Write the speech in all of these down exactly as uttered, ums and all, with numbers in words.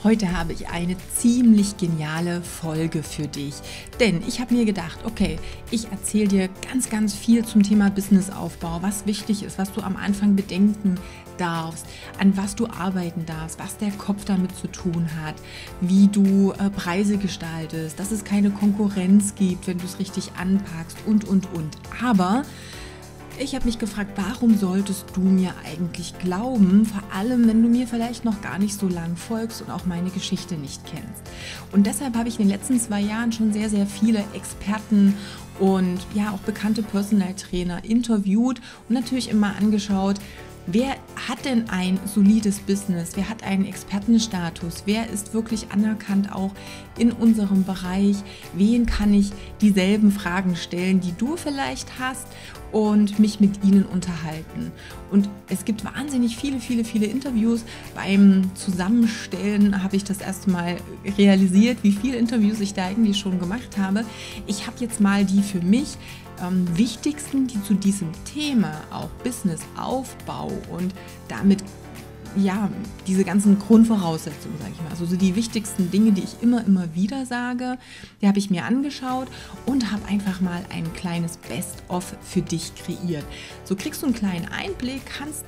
Heute habe ich eine ziemlich geniale Folge für dich, denn ich habe mir gedacht, okay, ich erzähle dir ganz, ganz viel zum Thema Businessaufbau, was wichtig ist, was du am Anfang bedenken darfst, an was du arbeiten darfst, was der Kopf damit zu tun hat, wie du äh, Preise gestaltest, dass es keine Konkurrenz gibt, wenn du es richtig anpackst und, und, und. Aber ich habe mich gefragt, warum solltest du mir eigentlich glauben, vor allem wenn du mir vielleicht noch gar nicht so lang folgst und auch meine Geschichte nicht kennst. Und deshalb habe ich in den letzten zwei Jahren schon sehr, sehr viele Experten und ja auch bekannte Personal Trainer interviewt und natürlich immer angeschaut, wer hat denn ein solides Business? Wer hat einen Expertenstatus? Wer ist wirklich anerkannt auch in unserem Bereich? Wen kann ich dieselben Fragen stellen, die du vielleicht hast und mich mit ihnen unterhalten? Und es gibt wahnsinnig viele, viele, viele Interviews. Beim Zusammenstellen habe ich das erste Mal realisiert, wie viele Interviews ich da eigentlich schon gemacht habe. Ich habe jetzt mal die für mich Ähm, wichtigsten, die zu diesem Thema, auch Businessaufbau und damit ja diese ganzen Grundvoraussetzungen, sage ich mal, also so die wichtigsten Dinge, die ich immer, immer wieder sage, die habe ich mir angeschaut und habe einfach mal ein kleines Best-of für dich kreiert. So kriegst du einen kleinen Einblick, kannst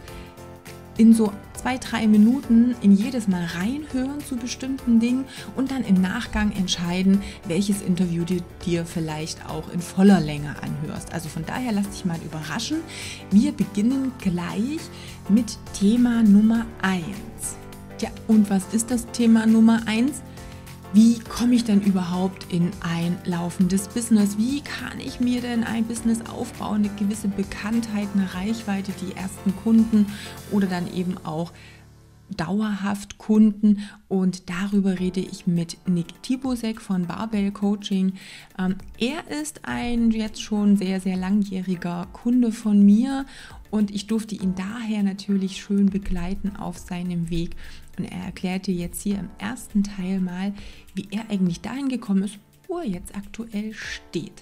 in so zwei, drei Minuten in jedes Mal reinhören zu bestimmten Dingen und dann im Nachgang entscheiden, welches Interview du dir vielleicht auch in voller Länge anhörst. Also von daher lass dich mal überraschen. Wir beginnen gleich mit Thema Nummer eins. Ja, und was ist das Thema Nummer eins? Wie komme ich denn überhaupt in ein laufendes Business? Wie kann ich mir denn ein Business aufbauen, eine gewisse Bekanntheit, eine Reichweite, die ersten Kunden oder dann eben auch dauerhaft Kunden? Und darüber rede ich mit Nick Tibusek von Barbell Coaching. Ähm, er ist ein jetzt schon sehr, sehr langjähriger Kunde von mir und ich durfte ihn daher natürlich schön begleiten auf seinem Weg. Und er erklärt dir jetzt hier im ersten Teil mal, wie er eigentlich dahin gekommen ist, wo er jetzt aktuell steht.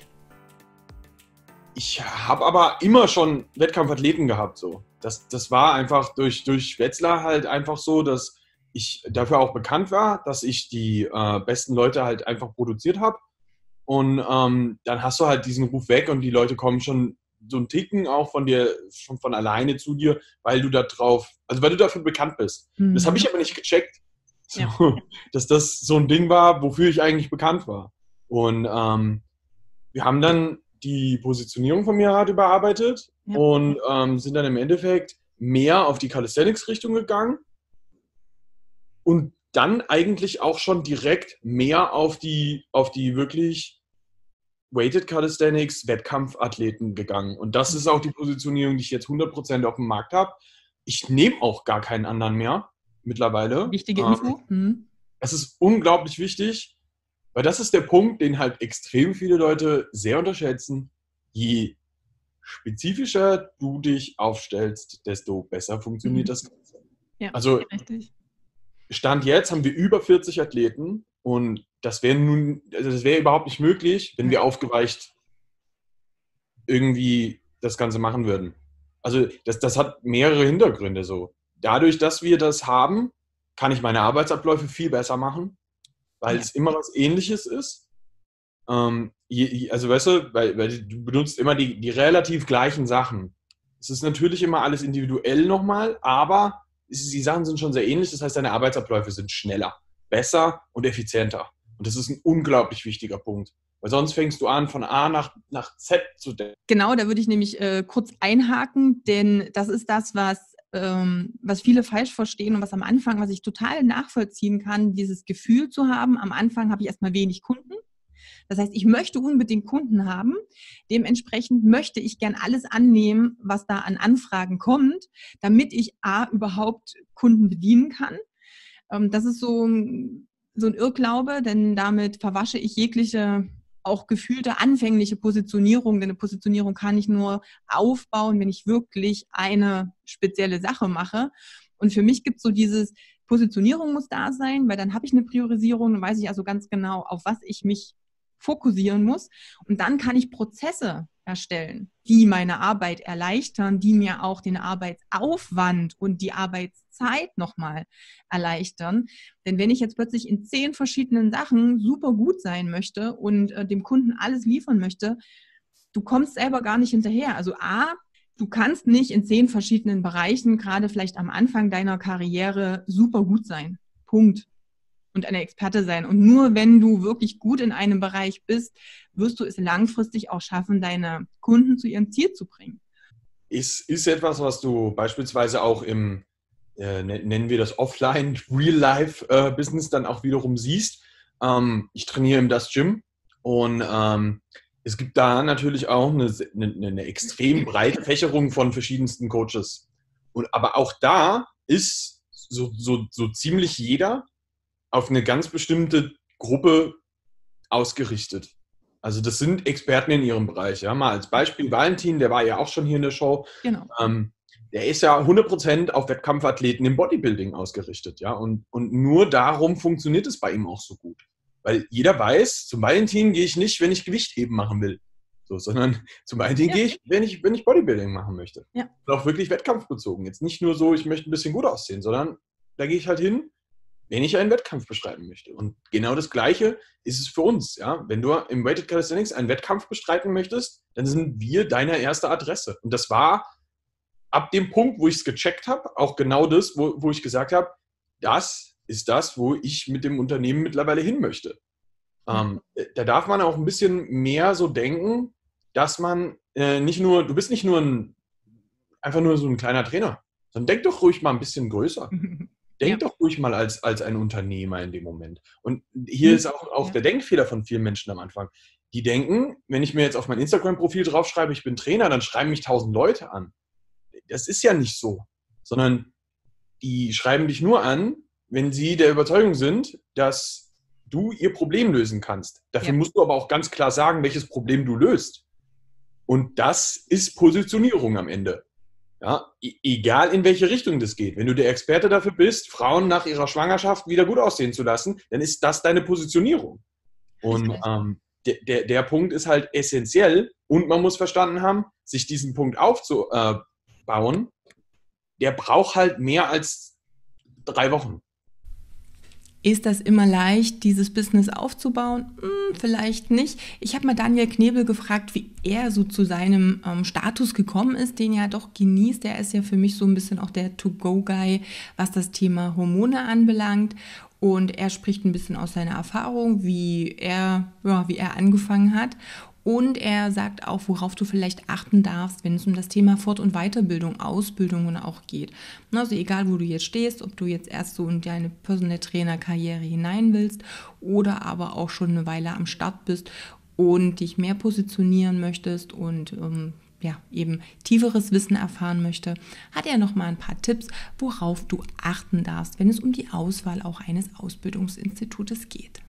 Ich habe aber immer schon Wettkampfathleten gehabt. So. Das, das war einfach durch, durch Wetzlar halt einfach so, dass ich dafür auch bekannt war, dass ich die äh, besten Leute halt einfach produziert habe. Und ähm, dann hast du halt diesen Ruf weg und die Leute kommen schon so einen Ticken auch von dir, schon von alleine zu dir, weil du da drauf, also weil du dafür bekannt bist. Mhm. Das habe ich aber nicht gecheckt, so, ja. Dass das so ein Ding war, wofür ich eigentlich bekannt war. Und ähm, wir haben dann die Positionierung von mir halt überarbeitet, ja. Und ähm, sind dann im Endeffekt mehr auf die Calisthenics-Richtung gegangen und dann eigentlich auch schon direkt mehr auf die, auf die wirklich Weighted Calisthenics Wettkampfathleten gegangen. Und das ist auch die Positionierung, die ich jetzt hundert Prozent auf dem Markt habe. Ich nehme auch gar keinen anderen mehr mittlerweile. Wichtige Info. Ähm, das ist unglaublich wichtig, weil das ist der Punkt, den halt extrem viele Leute sehr unterschätzen. Je spezifischer du dich aufstellst, desto besser funktioniert mhm. das Ganze. Ja, also richtig. Stand jetzt haben wir über vierzig Athleten und das wäre nun, also das wäre überhaupt nicht möglich, wenn wir aufgeweicht irgendwie das Ganze machen würden. Also das, das hat mehrere Hintergründe so. Dadurch, dass wir das haben, kann ich meine Arbeitsabläufe viel besser machen, weil ja. es immer was Ähnliches ist. Ähm, je, also weißt du, weil, weil du benutzt immer die, die relativ gleichen Sachen. Es ist natürlich immer alles individuell nochmal, aber die Sachen sind schon sehr ähnlich, das heißt, deine Arbeitsabläufe sind schneller, besser und effizienter. Und das ist ein unglaublich wichtiger Punkt. Weil sonst fängst du an, von A nach, nach Z zu denken. Genau, da würde ich nämlich äh, kurz einhaken, denn das ist das, was, ähm, was viele falsch verstehen und was am Anfang, was ich total nachvollziehen kann, dieses Gefühl zu haben, am Anfang habe ich erstmal wenig Kunden. Das heißt, ich möchte unbedingt Kunden haben. Dementsprechend möchte ich gern alles annehmen, was da an Anfragen kommt, damit ich A, überhaupt Kunden bedienen kann. Ähm, das ist so, so ein Irrglaube, denn damit verwasche ich jegliche auch gefühlte anfängliche Positionierung. Denn eine Positionierung kann ich nur aufbauen, wenn ich wirklich eine spezielle Sache mache. Und für mich gibt es so dieses, Positionierung muss da sein, weil dann habe ich eine Priorisierung, dann weiß ich also ganz genau, auf was ich mich fokussieren muss. Und dann kann ich Prozesse erstellen, die meine Arbeit erleichtern, die mir auch den Arbeitsaufwand und die Arbeitszeit nochmal erleichtern. Denn wenn ich jetzt plötzlich in zehn verschiedenen Sachen super gut sein möchte und äh, dem Kunden alles liefern möchte, du kommst selber gar nicht hinterher. Also A, du kannst nicht in zehn verschiedenen Bereichen, gerade vielleicht am Anfang deiner Karriere, super gut sein. Punkt. Und eine Experte sein. Und nur wenn du wirklich gut in einem Bereich bist, wirst du es langfristig auch schaffen, deine Kunden zu ihrem Ziel zu bringen. Ist, ist etwas, was du beispielsweise auch im, äh, nennen wir das Offline, Real-Life-Business dann auch wiederum siehst. Ähm, ich trainiere im Das Gym und ähm, es gibt da natürlich auch eine, eine, eine extrem breite Fächerung von verschiedensten Coaches. Und, aber auch da ist so, so, so ziemlich jeder auf eine ganz bestimmte Gruppe ausgerichtet. Also das sind Experten in ihrem Bereich. Ja, mal als Beispiel Valentin, der war ja auch schon hier in der Show. Genau. Ähm, der ist ja hundert Prozent auf Wettkampfathleten im Bodybuilding ausgerichtet. Ja, und, und nur darum funktioniert es bei ihm auch so gut. Weil jeder weiß, zum Valentin gehe ich nicht, wenn ich Gewichtheben machen will. So, sondern zum Valentin ja. gehe ich, wenn ich, wenn ich Bodybuilding machen möchte. Ja. Und auch wirklich wettkampfbezogen. Jetzt nicht nur so, ich möchte ein bisschen gut aussehen, sondern da gehe ich halt hin, wenn ich einen Wettkampf bestreiten möchte. Und genau das Gleiche ist es für uns. Ja? Wenn du im Weighted Calisthenics einen Wettkampf bestreiten möchtest, dann sind wir deine erste Adresse. Und das war ab dem Punkt, wo ich es gecheckt habe, auch genau das, wo, wo ich gesagt habe, das ist das, wo ich mit dem Unternehmen mittlerweile hin möchte. Ähm, da darf man auch ein bisschen mehr so denken, dass man äh, nicht nur, du bist nicht nur ein, einfach nur so ein kleiner Trainer, sondern denk doch ruhig mal ein bisschen größer. Denk ja. doch ruhig mal als, als ein Unternehmer in dem Moment. Und hier ist auch, auch ja. der Denkfehler von vielen Menschen am Anfang. Die denken, wenn ich mir jetzt auf mein Instagram-Profil draufschreibe, ich bin Trainer, dann schreiben mich tausend Leute an. Das ist ja nicht so. Sondern die schreiben dich nur an, wenn sie der Überzeugung sind, dass du ihr Problem lösen kannst. Dafür ja. musst du aber auch ganz klar sagen, welches Problem du löst. Und das ist Positionierung am Ende. Ja, egal in welche Richtung das geht. Wenn du der Experte dafür bist, Frauen nach ihrer Schwangerschaft wieder gut aussehen zu lassen, dann ist das deine Positionierung. Und ähm, der, der, der Punkt ist halt essentiell und man muss verstanden haben, sich diesen Punkt aufzubauen, der braucht halt mehr als drei Wochen. Ist das immer leicht, dieses Business aufzubauen? Hm, vielleicht nicht. Ich habe mal Daniel Knebel gefragt, wie er so zu seinem ähm, Status gekommen ist, den er doch genießt. Er ist ja für mich so ein bisschen auch der To-Go-Guy, was das Thema Hormone anbelangt. Und er spricht ein bisschen aus seiner Erfahrung, wie er, ja, wie er angefangen hat. Und er sagt auch, worauf du vielleicht achten darfst, wenn es um das Thema Fort- und Weiterbildung, Ausbildungen auch geht. Also egal, wo du jetzt stehst, ob du jetzt erst so in deine Personal Trainer Karriere hinein willst oder aber auch schon eine Weile am Start bist und dich mehr positionieren möchtest und ähm, ja, eben tieferes Wissen erfahren möchte, hat er noch mal ein paar Tipps, worauf du achten darfst, wenn es um die Auswahl auch eines Ausbildungsinstitutes geht.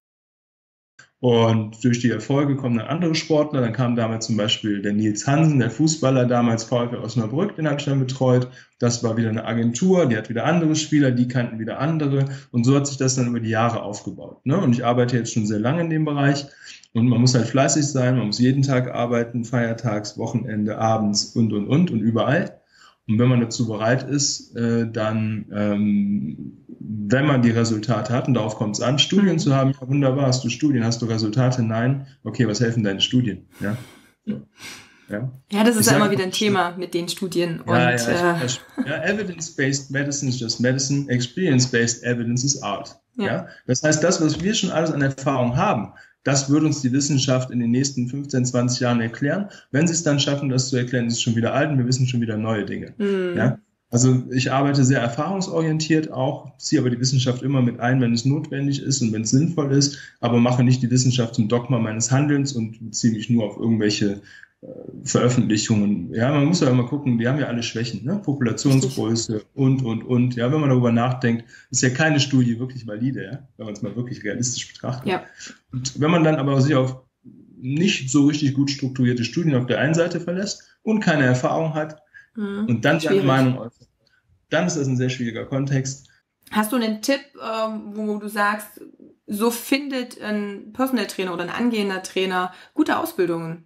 Und durch die Erfolge kommen dann andere Sportler. Dann kam damals zum Beispiel der Nils Hansen, der Fußballer, damals VfL Osnabrück, den habe ich dann betreut. Das war wieder eine Agentur, die hat wieder andere Spieler, die kannten wieder andere. Und so hat sich das dann über die Jahre aufgebaut. Ne? Und ich arbeite jetzt schon sehr lange in dem Bereich. Und man muss halt fleißig sein, man muss jeden Tag arbeiten, feiertags, Wochenende, abends und, und, und und überall. Und wenn man dazu bereit ist, äh, dann, ähm, wenn man die Resultate hat, und darauf kommt es an, Studien zu haben, ja wunderbar, hast du Studien, hast du Resultate? Nein. Okay, was helfen deine Studien? Ja, so. ja. ja das ist ja immer wieder ein Thema mit den Studien. Und, ja, ja, ich, ich, ja, Evidence-based Medicine is just medicine, Experience-based Evidence is art. Ja. Ja? Das heißt, das, was wir schon alles an Erfahrung haben, das würde uns die Wissenschaft in den nächsten fünfzehn, zwanzig Jahren erklären. Wenn sie es dann schaffen, das zu erklären, ist es schon wieder alt und wir wissen schon wieder neue Dinge. Mhm. Ja? Also ich arbeite sehr erfahrungsorientiert auch, ziehe aber die Wissenschaft immer mit ein, wenn es notwendig ist und wenn es sinnvoll ist, aber mache nicht die Wissenschaft zum Dogma meines Handelns und beziehe mich nur auf irgendwelche äh, Veröffentlichungen. Ja, man muss ja immer gucken, die haben ja alle Schwächen, ne? Populationsgröße und, und, und. Ja, wenn man darüber nachdenkt, ist ja keine Studie wirklich valide, ja? Wenn man es mal wirklich realistisch betrachtet. Ja. Und wenn man dann aber sich auf nicht so richtig gut strukturierte Studien auf der einen Seite verlässt und keine Erfahrung hat, mhm. und dann seine Meinung äußert, dann ist das ein sehr schwieriger Kontext. Hast du einen Tipp, ähm, wo du sagst, so findet ein Personal Trainer oder ein angehender Trainer gute Ausbildungen?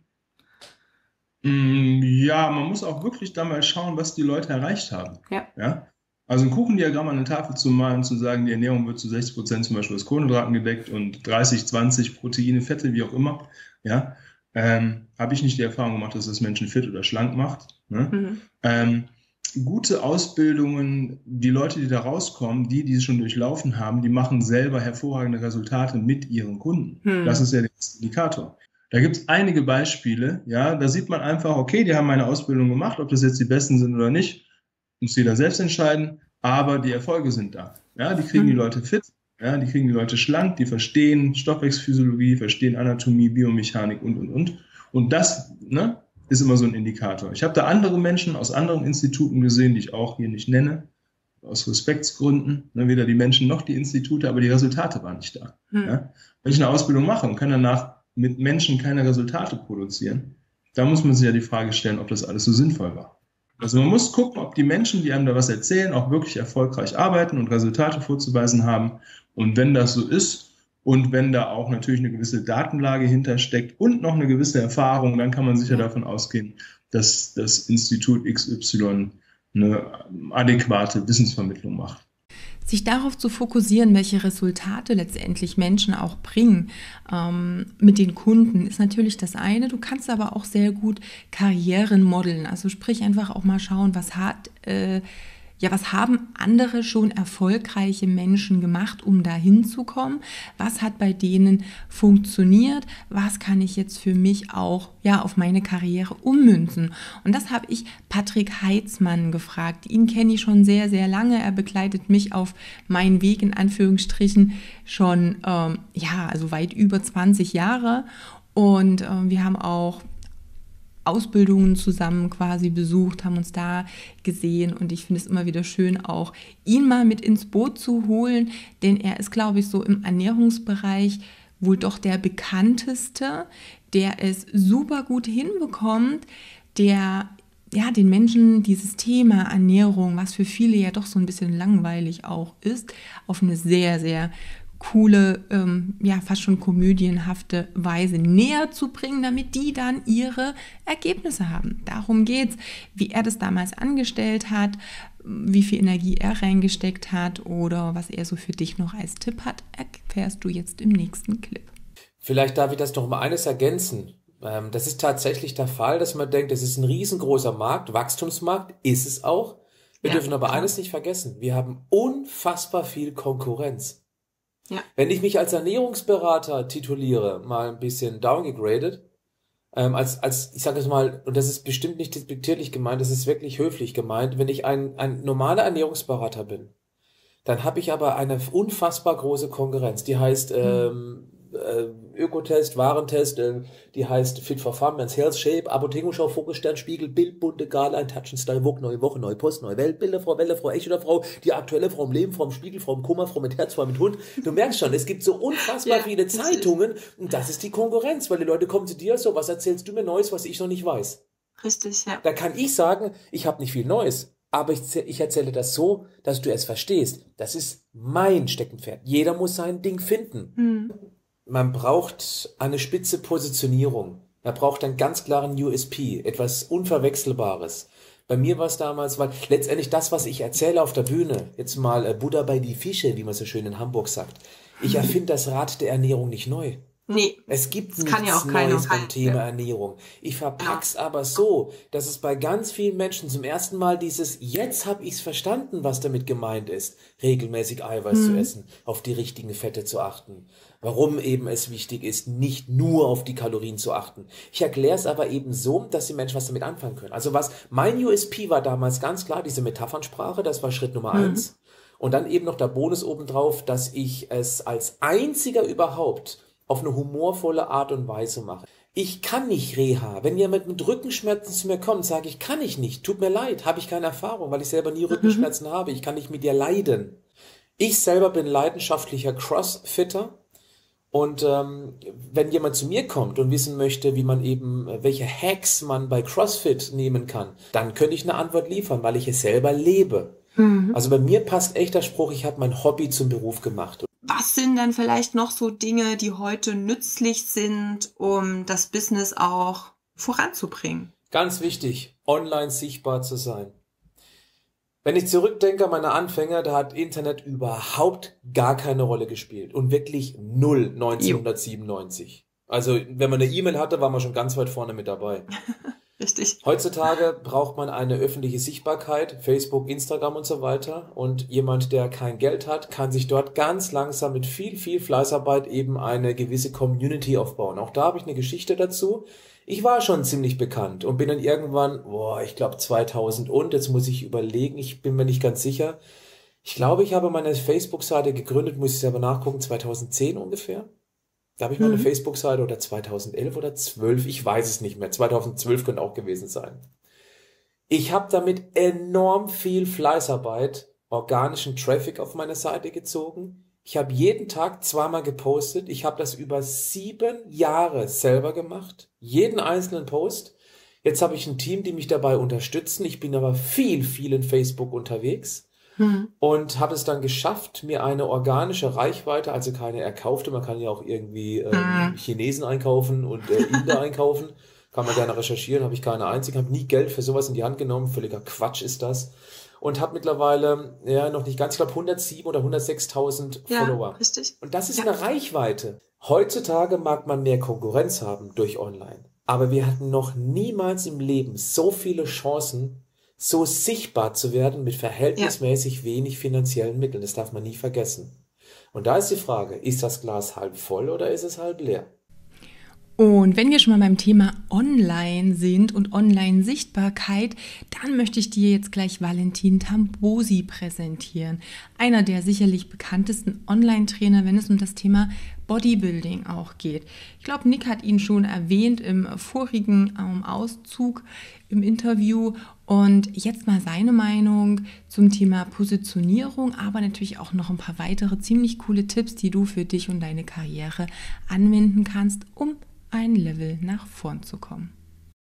Ja, man muss auch wirklich da mal schauen, was die Leute erreicht haben. Ja. Ja? Also ein Kuchendiagramm an eine Tafel zu malen, zu sagen, die Ernährung wird zu sechzig Prozent zum Beispiel aus Kohlenhydraten gedeckt und dreißig, zwanzig Proteine, Fette, wie auch immer. Ja, ähm, habe ich nicht die Erfahrung gemacht, dass das Menschen fit oder schlank macht. Ne? Mhm. Ähm, gute Ausbildungen, die Leute, die da rauskommen, die, die es schon durchlaufen haben, die machen selber hervorragende Resultate mit ihren Kunden. Mhm. Das ist ja der Indikator. Da gibt es einige Beispiele, ja, da sieht man einfach, okay, die haben eine Ausbildung gemacht, ob das jetzt die besten sind oder nicht, muss jeder selbst entscheiden, aber die Erfolge sind da. Ja, die kriegen die Leute fit, ja, die kriegen die Leute schlank, die verstehen Stoffwechselphysiologie, verstehen Anatomie, Biomechanik und, und, und. Und das, ne, ist immer so ein Indikator. Ich habe da andere Menschen aus anderen Instituten gesehen, die ich auch hier nicht nenne, aus Respektsgründen, ne, weder die Menschen noch die Institute, aber die Resultate waren nicht da. Hm. Ja. Wenn ich eine Ausbildung mache und kann danach mit Menschen keine Resultate produzieren, da muss man sich ja die Frage stellen, ob das alles so sinnvoll war. Also man muss gucken, ob die Menschen, die einem da was erzählen, auch wirklich erfolgreich arbeiten und Resultate vorzuweisen haben. Und wenn das so ist und wenn da auch natürlich eine gewisse Datenlage hintersteckt und noch eine gewisse Erfahrung, dann kann man sicher davon ausgehen, dass das Institut X Y eine adäquate Wissensvermittlung macht. Sich darauf zu fokussieren, welche Resultate letztendlich Menschen auch bringen ähm, mit den Kunden, ist natürlich das eine. Du kannst aber auch sehr gut Karrieren modeln. Also sprich einfach auch mal schauen, was hat äh, ja, was haben andere schon erfolgreiche Menschen gemacht, um da hinzukommen? Was hat bei denen funktioniert? Was kann ich jetzt für mich auch ja, auf meine Karriere ummünzen? Und das habe ich Patrick Heitzmann gefragt. Ihn kenne ich schon sehr, sehr lange. Er begleitet mich auf meinen Weg in Anführungsstrichen schon ähm, ja, also weit über zwanzig Jahre. Und äh, wir haben auch Ausbildungen zusammen quasi besucht, haben uns da gesehen und ich finde es immer wieder schön, auch ihn mal mit ins Boot zu holen, denn er ist, glaube ich, so im Ernährungsbereich wohl doch der bekannteste, der es super gut hinbekommt, der ja den Menschen dieses Thema Ernährung, was für viele ja doch so ein bisschen langweilig auch ist, auf eine sehr, sehr coole, ähm, ja fast schon komödienhafte Weise näher zu bringen, damit die dann ihre Ergebnisse haben. Darum geht's, wie er das damals angestellt hat, wie viel Energie er reingesteckt hat oder was er so für dich noch als Tipp hat, erfährst du jetzt im nächsten Clip. Vielleicht darf ich das noch mal eines ergänzen. Ähm, das ist tatsächlich der Fall, dass man denkt, das ist ein riesengroßer Markt, Wachstumsmarkt, ist es auch. Wir ja, dürfen aber klar. eines nicht vergessen, wir haben unfassbar viel Konkurrenz. Ja. Wenn ich mich als Ernährungsberater tituliere, mal ein bisschen downgegradet, ähm, als, als, ich sage es mal, und das ist bestimmt nicht despektierlich gemeint, das ist wirklich höflich gemeint, wenn ich ein, ein normaler Ernährungsberater bin, dann habe ich aber eine unfassbar große Konkurrenz, die heißt ähm, äh, Ökotest, Warentest, äh, die heißt Fit for Fun, Men's Health, Shape, Apothekenschau, Fokus, Stern, Spiegel, Bild, Bunte, Gala, ein Touch and Style, Vogue, Neue Woche, Neue Post, Neue Welt, Bilder, Frau Welle, Frau Echt oder Frau, die aktuelle Frau im Leben, Frau im Spiegel, Frau im Kummer, Frau mit Herz, Frau mit Hund. Du merkst schon, es gibt so unfassbar ja, viele Zeitungen und das ist die Konkurrenz, weil die Leute kommen zu dir so, was erzählst du mir Neues, was ich noch nicht weiß? Richtig, ja. Da kann ich sagen, ich habe nicht viel Neues, aber ich, ich erzähle das so, dass du es verstehst. Das ist mein Steckenpferd. Jeder muss sein Ding finden. Hm. Man braucht eine spitze Positionierung. Man braucht einen ganz klaren U S P, etwas Unverwechselbares. Bei mir war es damals, weil letztendlich das, was ich erzähle auf der Bühne, jetzt mal äh, Buddha bei die Fische, wie man so schön in Hamburg sagt, ich erfinde das Rad der Ernährung nicht neu. Nee, es gibt nichts ja auch Neues beim Thema ja. Ernährung. Ich verpack's ja. aber so, dass es bei ganz vielen Menschen zum ersten Mal dieses, jetzt habe ich's verstanden, was damit gemeint ist, regelmäßig Eiweiß mhm. zu essen, auf die richtigen Fette zu achten. Warum eben es wichtig ist, nicht nur auf die Kalorien zu achten. Ich erkläre es aber eben so, dass die Menschen was damit anfangen können. Also was mein U S P war damals ganz klar, diese Metaphernsprache, das war Schritt Nummer mhm. eins. Und dann eben noch der Bonus obendrauf, dass ich es als einziger überhaupt auf eine humorvolle Art und Weise mache. Ich kann nicht Reha. Wenn jemand mit Rückenschmerzen zu mir kommt, sage ich, kann ich nicht. Tut mir leid, habe ich keine Erfahrung, weil ich selber nie Rückenschmerzen mhm. habe. Ich kann nicht mit dir leiden. Ich selber bin leidenschaftlicher Crossfitter. Und ähm, wenn jemand zu mir kommt und wissen möchte, wie man eben, welche Hacks man bei CrossFit nehmen kann, dann könnte ich eine Antwort liefern, weil ich es selber lebe. Mhm. Also bei mir passt echt der Spruch, ich habe mein Hobby zum Beruf gemacht. was sind dann vielleicht noch so Dinge, die heute nützlich sind, um das Business auch voranzubringen? Ganz wichtig, online sichtbar zu sein. Wenn ich zurückdenke an meine Anfänger, da hat Internet überhaupt gar keine Rolle gespielt. Und wirklich null neunzehnhundertsiebenundneunzig. Also wenn man eine E-Mail hatte, war man schon ganz weit vorne mit dabei. Richtig. Heutzutage braucht man eine öffentliche Sichtbarkeit, Facebook, Instagram und so weiter. Und jemand, der kein Geld hat, kann sich dort ganz langsam mit viel, viel Fleißarbeit eben eine gewisse Community aufbauen. Auch da habe ich eine Geschichte dazu. Ich war schon ziemlich bekannt und bin dann irgendwann, boah, ich glaube zweitausend und, jetzt muss ich überlegen, ich bin mir nicht ganz sicher. Ich glaube, ich habe meine Facebook-Seite gegründet, muss ich selber nachgucken, zweitausendzehn ungefähr. Da habe ich meine mhm. Facebook-Seite oder zweitausendelf oder zwölf, ich weiß es nicht mehr. zweitausendzwölf könnte auch gewesen sein. Ich habe damit enorm viel Fleißarbeit, organischen Traffic auf meine Seite gezogen. Ich habe jeden Tag zweimal gepostet. Ich habe das über sieben Jahre selber gemacht. Jeden einzelnen Post. Jetzt habe ich ein Team, die mich dabei unterstützen. Ich bin aber viel, viel in Facebook unterwegs. Hm. Und habe es dann geschafft, mir eine organische Reichweite, also keine erkaufte, man kann ja auch irgendwie ähm, hm. Chinesen einkaufen und äh, Inder einkaufen. Kann man gerne recherchieren, habe ich keine einzige. Habe nie Geld für sowas in die Hand genommen. Völliger Quatsch ist das. Und habe mittlerweile, ja, noch nicht ganz, ich glaube hundertsieben oder hundertsechstausend ja, Follower. Richtig. Und das ist ja. eine Reichweite. Heutzutage mag man mehr Konkurrenz haben durch Online. Aber wir hatten noch niemals im Leben so viele Chancen, so sichtbar zu werden mit verhältnismäßig ja. wenig finanziellen Mitteln. Das darf man nie vergessen. Und da ist die Frage, ist das Glas halb voll oder ist es halb leer? Und wenn wir schon mal beim Thema Online sind und Online-Sichtbarkeit, dann möchte ich dir jetzt gleich Valentin Tambosi präsentieren. Einer der sicherlich bekanntesten Online-Trainer, wenn es um das Thema Bodybuilding auch geht. Ich glaube, Nick hat ihn schon erwähnt im vorigen ähm, Auszug im Interview. Und jetzt mal seine Meinung zum Thema Positionierung, aber natürlich auch noch ein paar weitere ziemlich coole Tipps, die du für dich und deine Karriere anwenden kannst, um ein Level nach vorn zu kommen.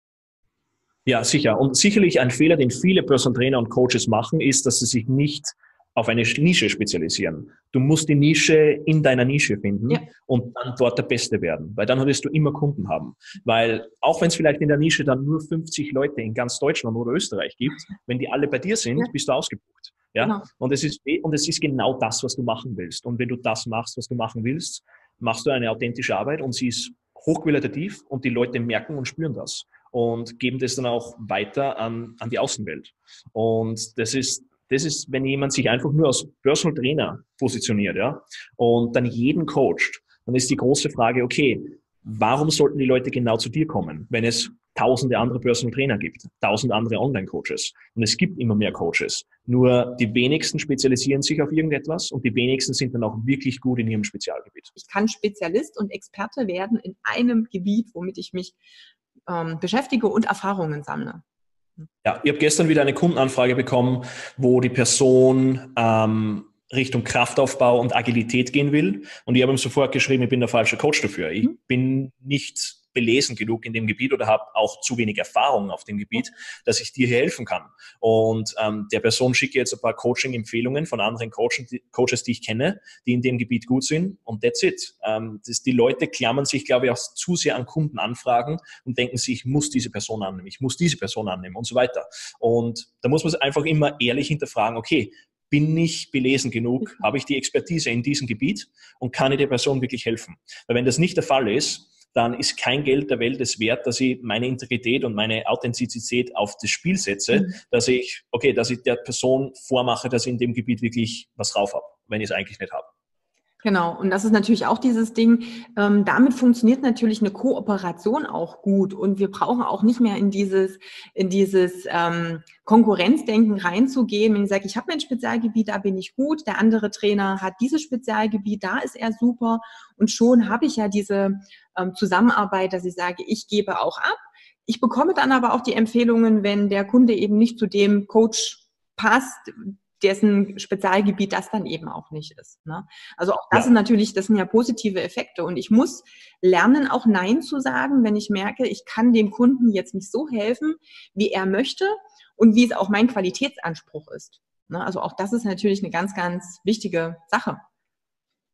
Ja, sicher. Und sicherlich ein Fehler, den viele Personal Trainer und Coaches machen, ist, dass sie sich nicht auf eine Nische spezialisieren. Du musst die Nische in deiner Nische finden ja. und dann dort der Beste werden, weil dann wirst du immer Kunden haben. Weil auch wenn es vielleicht in der Nische dann nur fünfzig Leute in ganz Deutschland oder Österreich gibt, wenn die alle bei dir sind, ja. bist du ausgebucht. Ja? Genau. Und es ist, und es ist genau das, was du machen willst. Und wenn du das machst, was du machen willst, machst du eine authentische Arbeit und sie ist hochqualitativ und die Leute merken und spüren das und geben das dann auch weiter an, an die Außenwelt. Und das ist, das ist, wenn jemand sich einfach nur als Personal Trainer positioniert, ja, und dann jeden coacht, dann ist die große Frage, okay, warum sollten die Leute genau zu dir kommen, wenn es tausende andere Personal Trainer gibt, tausend andere Online-Coaches. Und es gibt immer mehr Coaches. Nur die wenigsten spezialisieren sich auf irgendetwas und die wenigsten sind dann auch wirklich gut in ihrem Spezialgebiet. Ich kann Spezialist und Experte werden in einem Gebiet, womit ich mich ähm, beschäftige und Erfahrungen sammle. Ja, ich habe gestern wieder eine Kundenanfrage bekommen, wo die Person ähm, Richtung Kraftaufbau und Agilität gehen will. Und ich habe ihm sofort geschrieben, ich bin der falsche Coach dafür. Ich mhm. bin nicht belesen genug in dem Gebiet oder habe auch zu wenig Erfahrung auf dem Gebiet, dass ich dir hier helfen kann. Und ähm, der Person schicke jetzt ein paar Coaching-Empfehlungen von anderen Coaches die, Coaches, die ich kenne, die in dem Gebiet gut sind. Und that's it. Ähm, das, die Leute klammern sich, glaube ich, auch zu sehr an Kundenanfragen und denken sich, ich muss diese Person annehmen, ich muss diese Person annehmen und so weiter. Und da muss man einfach immer ehrlich hinterfragen, okay, bin ich belesen genug? Habe ich die Expertise in diesem Gebiet? Und kann ich der Person wirklich helfen? Weil wenn das nicht der Fall ist, dann ist kein Geld der Welt es wert, dass ich meine Integrität und meine Authentizität auf das Spiel setze, mhm. dass ich, okay, dass ich der Person vormache, dass ich in dem Gebiet wirklich was drauf habe, wenn ich es eigentlich nicht habe. Genau, und das ist natürlich auch dieses Ding, ähm, damit funktioniert natürlich eine Kooperation auch gut und wir brauchen auch nicht mehr in dieses, in dieses ähm, Konkurrenzdenken reinzugehen, wenn ich sage, ich habe mein Spezialgebiet, da bin ich gut, der andere Trainer hat dieses Spezialgebiet, da ist er super und schon habe ich ja diese ähm, Zusammenarbeit, dass ich sage, ich gebe auch ab. Ich bekomme dann aber auch die Empfehlungen, wenn der Kunde eben nicht zu dem Coach passt, dessen Spezialgebiet das dann eben auch nicht ist. Ne? Also auch das ja. sind natürlich, das sind ja positive Effekte und ich muss lernen, auch Nein zu sagen, wenn ich merke, ich kann dem Kunden jetzt nicht so helfen, wie er möchte und wie es auch mein Qualitätsanspruch ist. Ne? Also auch das ist natürlich eine ganz, ganz wichtige Sache.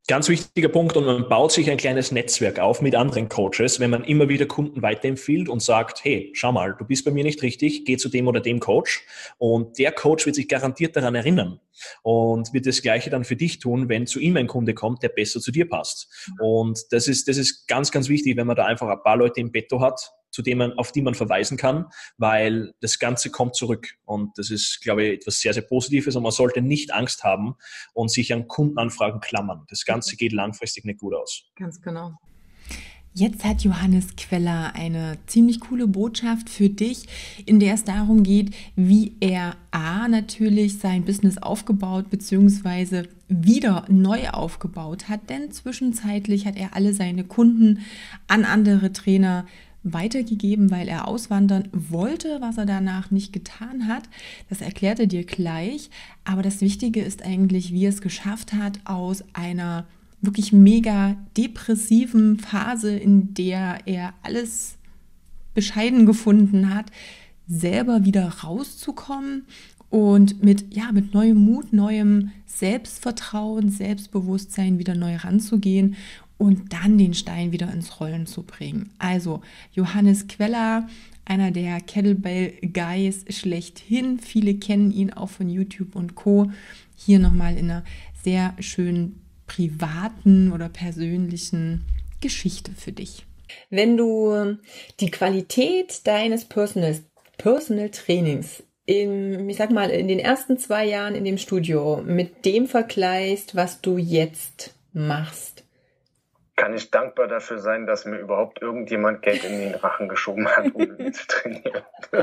Ganz wichtiger Punkt, und man baut sich ein kleines Netzwerk auf mit anderen Coaches, wenn man immer wieder Kunden weiterempfiehlt und sagt, hey, schau mal, du bist bei mir nicht richtig, geh zu dem oder dem Coach, und der Coach wird sich garantiert daran erinnern und wird das Gleiche dann für dich tun, wenn zu ihm ein Kunde kommt, der besser zu dir passt. Und das ist, das ist ganz, ganz wichtig, wenn man da einfach ein paar Leute im Petto hat, zu dem man, auf die man verweisen kann, weil das Ganze kommt zurück. Und das ist, glaube ich, etwas sehr, sehr Positives, und man sollte nicht Angst haben und sich an Kundenanfragen klammern. Das Ganze geht langfristig nicht gut aus. Ganz genau. Jetzt hat Johannes Queller eine ziemlich coole Botschaft für dich, in der es darum geht, wie er A, natürlich sein Business aufgebaut bzw. wieder neu aufgebaut hat, denn zwischenzeitlich hat er alle seine Kunden an andere Trainer weitergegeben, weil er auswandern wollte, was er danach nicht getan hat. Das erklärt er dir gleich. Aber das Wichtige ist eigentlich, wie er es geschafft hat, aus einer wirklich mega depressiven Phase, in der er alles bescheiden gefunden hat, selber wieder rauszukommen und mit, ja, mit neuem Mut, neuem Selbstvertrauen, Selbstbewusstsein wieder neu ranzugehen und dann den Stein wieder ins Rollen zu bringen. Also Johannes Queller, einer der Kettlebell Guys schlechthin. Viele kennen ihn auch von YouTube und Co. Hier nochmal in einer sehr schönen privaten oder persönlichen Geschichte für dich. Wenn du die Qualität deines Personal, Personal Trainings in, ich sag mal, in den ersten zwei Jahren in dem Studio mit dem vergleichst, was du jetzt machst, kann ich dankbar dafür sein, dass mir überhaupt irgendjemand Geld in den Rachen geschoben hat, um mit mir zu trainieren.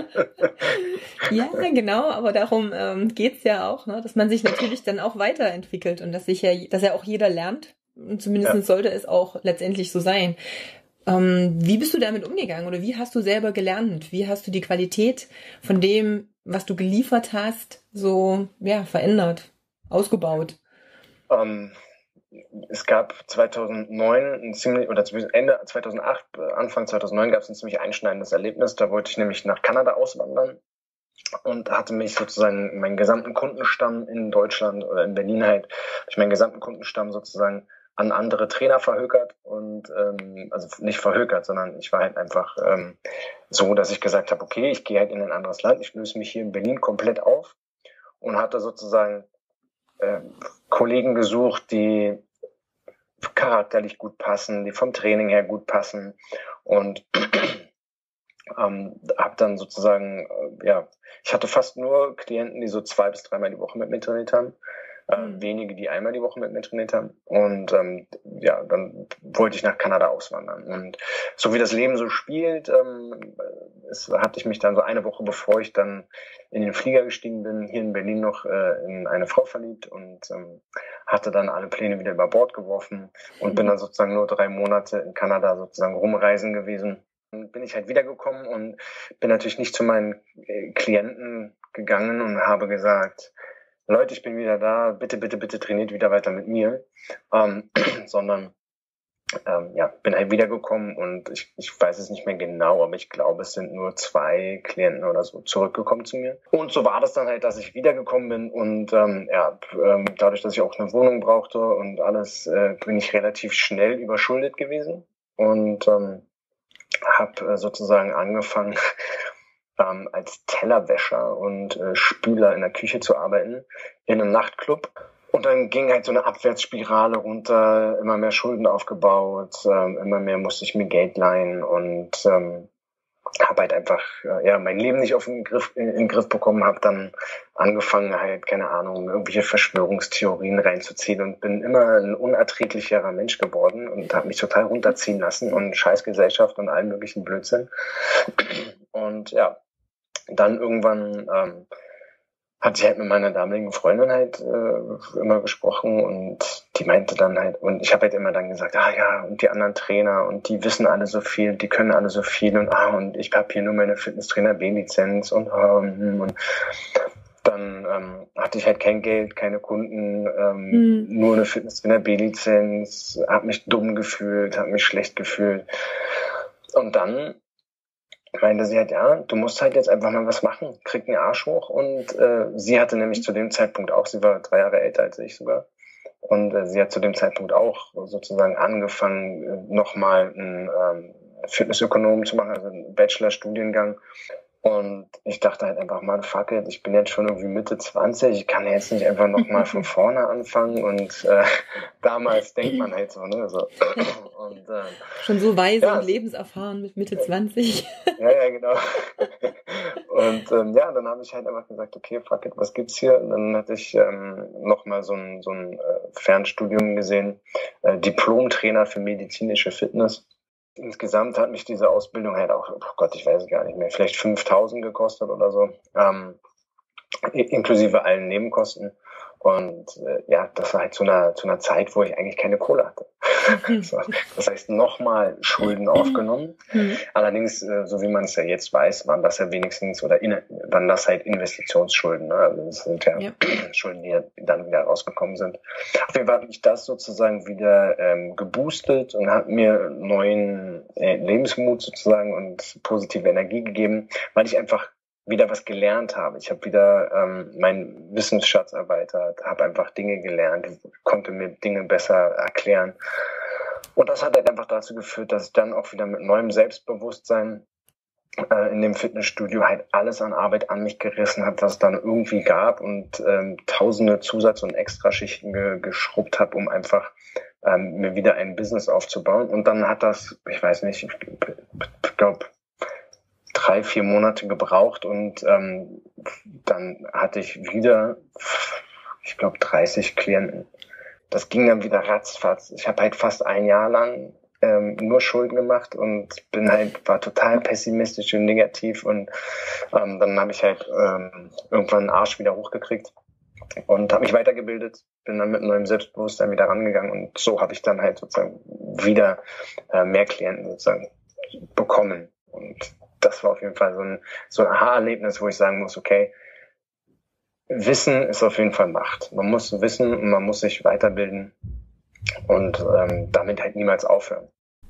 Ja, genau, aber darum ähm, geht's ja auch, ne? Dass man sich natürlich dann auch weiterentwickelt und dass sich ja, dass ja auch jeder lernt. Und zumindest ja. sollte es auch letztendlich so sein. Ähm, wie bist du damit umgegangen oder wie hast du selber gelernt? Wie hast du die Qualität von dem, was du geliefert hast, so ja verändert, ausgebaut? Um Es gab zweitausendneun, ein ziemlich, oder Ende zweitausendacht, Anfang zweitausendneun gab es ein ziemlich einschneidendes Erlebnis. Da wollte ich nämlich nach Kanada auswandern und hatte mich sozusagen meinen gesamten Kundenstamm in Deutschland oder in Berlin halt, ich meinen gesamten Kundenstamm sozusagen an andere Trainer verhökert und ähm, also nicht verhökert, sondern ich war halt einfach ähm, so, dass ich gesagt habe, okay, ich gehe halt in ein anderes Land, ich löse mich hier in Berlin komplett auf und hatte sozusagen Kollegen gesucht, die charakterlich gut passen, die vom Training her gut passen und ähm, habe dann sozusagen, äh, ja, ich hatte fast nur Klienten, die so zwei bis dreimal die Woche mit mir trainiert haben, äh, mhm. wenige, die einmal die Woche mit mir trainiert haben und ähm, ja, dann wollte ich nach Kanada auswandern und so wie das Leben so spielt, ähm, es, hatte ich mich dann so eine Woche, bevor ich dann in den Flieger gestiegen bin, hier in Berlin noch äh, in eine Frau verliebt und ähm, hatte dann alle Pläne wieder über Bord geworfen und bin dann sozusagen nur drei Monate in Kanada sozusagen rumreisen gewesen. Dann bin ich halt wiedergekommen und bin natürlich nicht zu meinen äh, Klienten gegangen und habe gesagt, Leute, ich bin wieder da, bitte, bitte, bitte trainiert wieder weiter mit mir, ähm, sondern Ähm, ja, bin halt wiedergekommen und ich, ich weiß es nicht mehr genau, aber ich glaube, es sind nur zwei Klienten oder so zurückgekommen zu mir. Und so war das dann halt, dass ich wiedergekommen bin und ähm, ja, ähm, dadurch, dass ich auch eine Wohnung brauchte und alles, äh, bin ich relativ schnell überschuldet gewesen und ähm, habe äh, sozusagen angefangen, ähm, als Tellerwäscher und äh, Spüler in der Küche zu arbeiten in einem Nachtclub. Und dann ging halt so eine Abwärtsspirale runter, immer mehr Schulden aufgebaut, ähm, immer mehr musste ich mir Geld leihen und ähm, habe halt einfach äh, ja mein Leben nicht auf den Griff, in, in den Griff bekommen, habe dann angefangen halt, keine Ahnung, irgendwelche Verschwörungstheorien reinzuziehen und bin immer ein unerträglicherer Mensch geworden und habe mich total runterziehen lassen und Scheißgesellschaft und allen möglichen Blödsinn. Und ja, dann irgendwann ähm, hatte ich halt mit meiner damaligen Freundin halt äh, immer gesprochen und die meinte dann halt, und ich habe halt immer dann gesagt, ah ja, und die anderen Trainer und die wissen alle so viel, die können alle so viel und ah, und ich habe hier nur meine Fitnesstrainer B-Lizenz und, ah, und, und dann ähm, hatte ich halt kein Geld, keine Kunden, ähm, mhm. nur eine Fitnesstrainer B-Lizenz, habe mich dumm gefühlt, habe mich schlecht gefühlt und dann meinte sie halt, ja, du musst halt jetzt einfach mal was machen, krieg einen Arsch hoch und äh, sie hatte nämlich zu dem Zeitpunkt auch, sie war drei Jahre älter als ich sogar Und äh, sie hat zu dem Zeitpunkt auch sozusagen angefangen, äh, nochmal einen ähm, Fitnessökonom zu machen, also einen Bachelorstudiengang. Und ich dachte halt einfach, man, fuck it, ich bin jetzt schon irgendwie Mitte zwanzig, ich kann jetzt nicht einfach nochmal von vorne anfangen. Und äh, damals denkt man halt so, ne? So. Und, äh, schon so weise ja, und lebenserfahren mit Mitte zwanzig. Ja, ja, genau. Und ähm, ja, dann habe ich halt einfach gesagt, okay, fuck it, was gibt's hier? Und dann hatte ich ähm, nochmal so ein, so ein äh, Fernstudium gesehen, äh, Diplom-Trainer für medizinische Fitness. Insgesamt hat mich diese Ausbildung halt auch, oh Gott, ich weiß es gar nicht mehr, vielleicht fünftausend gekostet oder so, ähm, inklusive allen Nebenkosten. Und äh, ja, das war halt zu einer, zu einer Zeit, wo ich eigentlich keine Kohle hatte. So, das heißt, nochmal Schulden aufgenommen. Mhm. Allerdings, äh, so wie man es ja jetzt weiß, waren das ja wenigstens, oder in, waren das halt Investitionsschulden. Ne? Also das sind ja, ja Schulden, die dann wieder rausgekommen sind. Auf jeden Fall hat mich das sozusagen wieder ähm, geboostet und hat mir neuen äh, Lebensmut sozusagen und positive Energie gegeben, weil ich einfach wieder was gelernt habe. Ich habe wieder ähm, meinen Wissensschatz erweitert, habe einfach Dinge gelernt, konnte mir Dinge besser erklären. Und das hat halt einfach dazu geführt, dass ich dann auch wieder mit neuem Selbstbewusstsein äh, in dem Fitnessstudio halt alles an Arbeit an mich gerissen habe, was es dann irgendwie gab und ähm, tausende Zusatz- und Extraschichten ge- geschrubbt habe, um einfach ähm, mir wieder ein Business aufzubauen. Und dann hat das, ich weiß nicht, ich glaube, drei, vier Monate gebraucht und ähm, dann hatte ich wieder, ich glaube, dreißig Klienten. Das ging dann wieder ratzfatz. Ich habe halt fast ein Jahr lang ähm, nur Schulden gemacht und bin halt, war total pessimistisch und negativ und ähm, dann habe ich halt ähm, irgendwann einen Arsch wieder hochgekriegt und habe mich weitergebildet, bin dann mit neuem Selbstbewusstsein wieder rangegangen und so habe ich dann halt sozusagen wieder äh, mehr Klienten sozusagen bekommen. Und das war auf jeden Fall so ein, so ein Aha-Erlebnis, wo ich sagen muss, okay, Wissen ist auf jeden Fall Macht. Man muss wissen und man muss sich weiterbilden und ähm, damit halt niemals aufhören.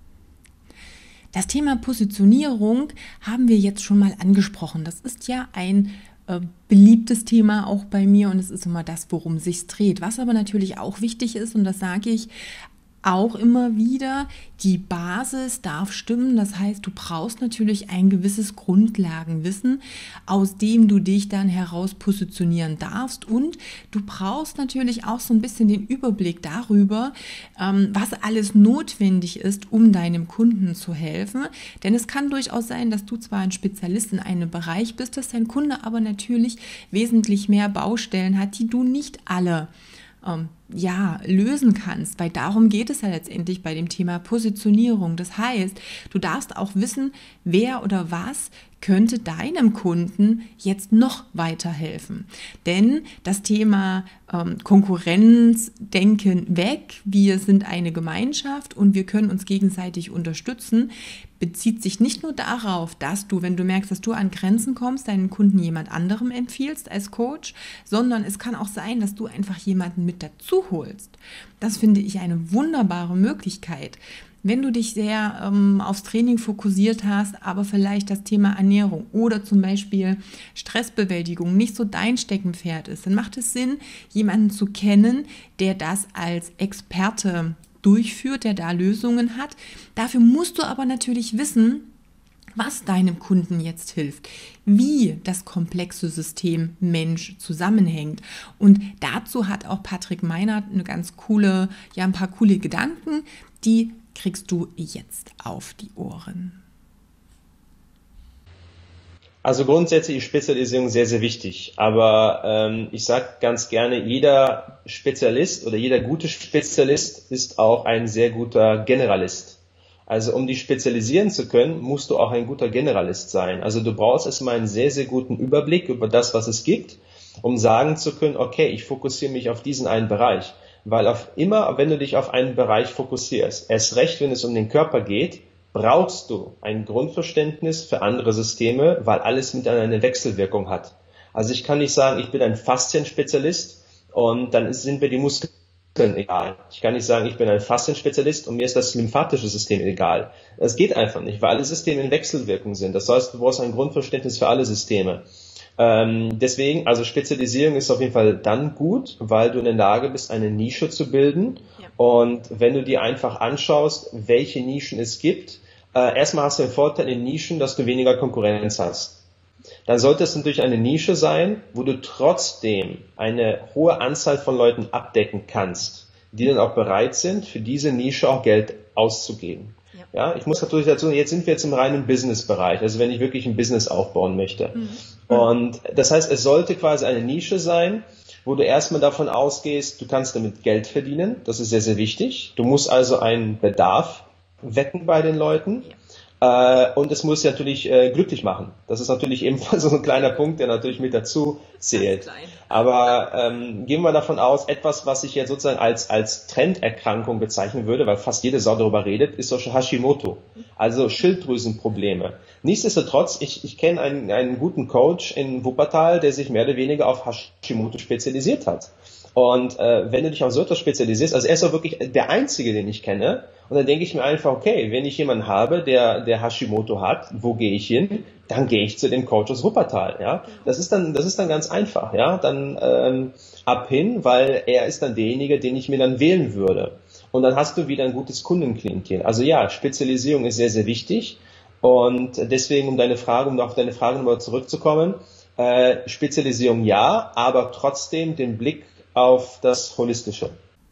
Das Thema Positionierung haben wir jetzt schon mal angesprochen. Das ist ja ein äh, beliebtes Thema auch bei mir und es ist immer das, worum es sich dreht. Was aber natürlich auch wichtig ist, und das sage ich auch immer wieder, die Basis darf stimmen. Das heißt, du brauchst natürlich ein gewisses Grundlagenwissen, aus dem du dich dann heraus positionieren darfst. Und du brauchst natürlich auch so ein bisschen den Überblick darüber, was alles notwendig ist, um deinem Kunden zu helfen. Denn es kann durchaus sein, dass du zwar ein Spezialist in einem Bereich bist, dass dein Kunde aber natürlich wesentlich mehr Baustellen hat, die du nicht alle Ähm, ja, lösen kannst, weil darum geht es ja letztendlich bei dem Thema Positionierung. Das heißt, du darfst auch wissen, wer oder was könnte deinem Kunden jetzt noch weiterhelfen. Denn das Thema ähm, Konkurrenzdenken weg, wir sind eine Gemeinschaft und wir können uns gegenseitig unterstützen, bezieht sich nicht nur darauf, dass du, wenn du merkst, dass du an Grenzen kommst, deinen Kunden jemand anderem empfiehlst als Coach, sondern es kann auch sein, dass du einfach jemanden mit dazu holst. Das finde ich eine wunderbare Möglichkeit. Wenn du dich sehr ähm, aufs Training fokussiert hast, aber vielleicht das Thema Ernährung oder zum Beispiel Stressbewältigung nicht so dein Steckenpferd ist, dann macht es Sinn, jemanden zu kennen, der das als Experte durchführt, der da Lösungen hat. Dafür musst du aber natürlich wissen, was deinem Kunden jetzt hilft, wie das komplexe System Mensch zusammenhängt. Und dazu hat auch Patrick Meinert eine ganz coole, ja, ein paar coole Gedanken, die kriegst du jetzt auf die Ohren. Also grundsätzlich ist Spezialisierung sehr, sehr wichtig. Aber ähm, ich sage ganz gerne, jeder Spezialist oder jeder gute Spezialist ist auch ein sehr guter Generalist. Also um dich spezialisieren zu können, musst du auch ein guter Generalist sein. Also du brauchst erstmal einen sehr, sehr guten Überblick über das, was es gibt, um sagen zu können, okay, ich fokussiere mich auf diesen einen Bereich. Weil auf immer, wenn du dich auf einen Bereich fokussierst, erst recht, wenn es um den Körper geht, brauchst du ein Grundverständnis für andere Systeme, weil alles miteinander eine Wechselwirkung hat. Also ich kann nicht sagen, ich bin ein Faszienspezialist und dann sind mir die Muskeln egal. Ich kann nicht sagen, ich bin ein Faszienspezialist und mir ist das lymphatische System egal. Das geht einfach nicht, weil alle Systeme in Wechselwirkung sind. Das heißt, du brauchst ein Grundverständnis für alle Systeme. Ähm, deswegen, also Spezialisierung ist auf jeden Fall dann gut, weil du in der Lage bist, eine Nische zu bilden. Ja. Und wenn du dir einfach anschaust, welche Nischen es gibt, äh, erstmal hast du den Vorteil in Nischen, dass du weniger Konkurrenz hast. Dann sollte es natürlich eine Nische sein, wo du trotzdem eine hohe Anzahl von Leuten abdecken kannst, die dann auch bereit sind, für diese Nische auch Geld auszugeben. Ja, ich muss natürlich dazu, jetzt sind wir jetzt im reinen Business-Bereich, also wenn ich wirklich ein Business aufbauen möchte. Mhm. Und das heißt, es sollte quasi eine Nische sein, wo du erstmal davon ausgehst, du kannst damit Geld verdienen, das ist sehr, sehr wichtig. Du musst also einen Bedarf wecken bei den Leuten. Und es muss natürlich äh, glücklich machen. Das ist natürlich ebenfalls so ein kleiner Punkt, der natürlich mit dazu zählt. Aber ähm, gehen wir davon aus, etwas, was ich jetzt sozusagen als als Trenderkrankung bezeichnen würde, weil fast jede Sau darüber redet, ist so Hashimoto, also Schilddrüsenprobleme. Nichtsdestotrotz, ich, ich kenne einen, einen guten Coach in Wuppertal, der sich mehr oder weniger auf Hashimoto spezialisiert hat. Und äh, wenn du dich auf so etwas spezialisierst, also er ist auch wirklich der Einzige, den ich kenne, und dann denke ich mir einfach, okay, wenn ich jemanden habe, der der Hashimoto hat, wo gehe ich hin? Dann gehe ich zu dem Coach aus Wuppertal, ja. Das ist dann, das ist dann ganz einfach, ja. Dann ähm, ab hin, weil er ist dann derjenige, den ich mir dann wählen würde. Und dann hast du wieder ein gutes Kundenklientel. Also ja, Spezialisierung ist sehr, sehr wichtig. Und deswegen, um deine Frage, um auf deine Frage nochmal zurückzukommen, äh, Spezialisierung ja, aber trotzdem den Blick auf das Holistische.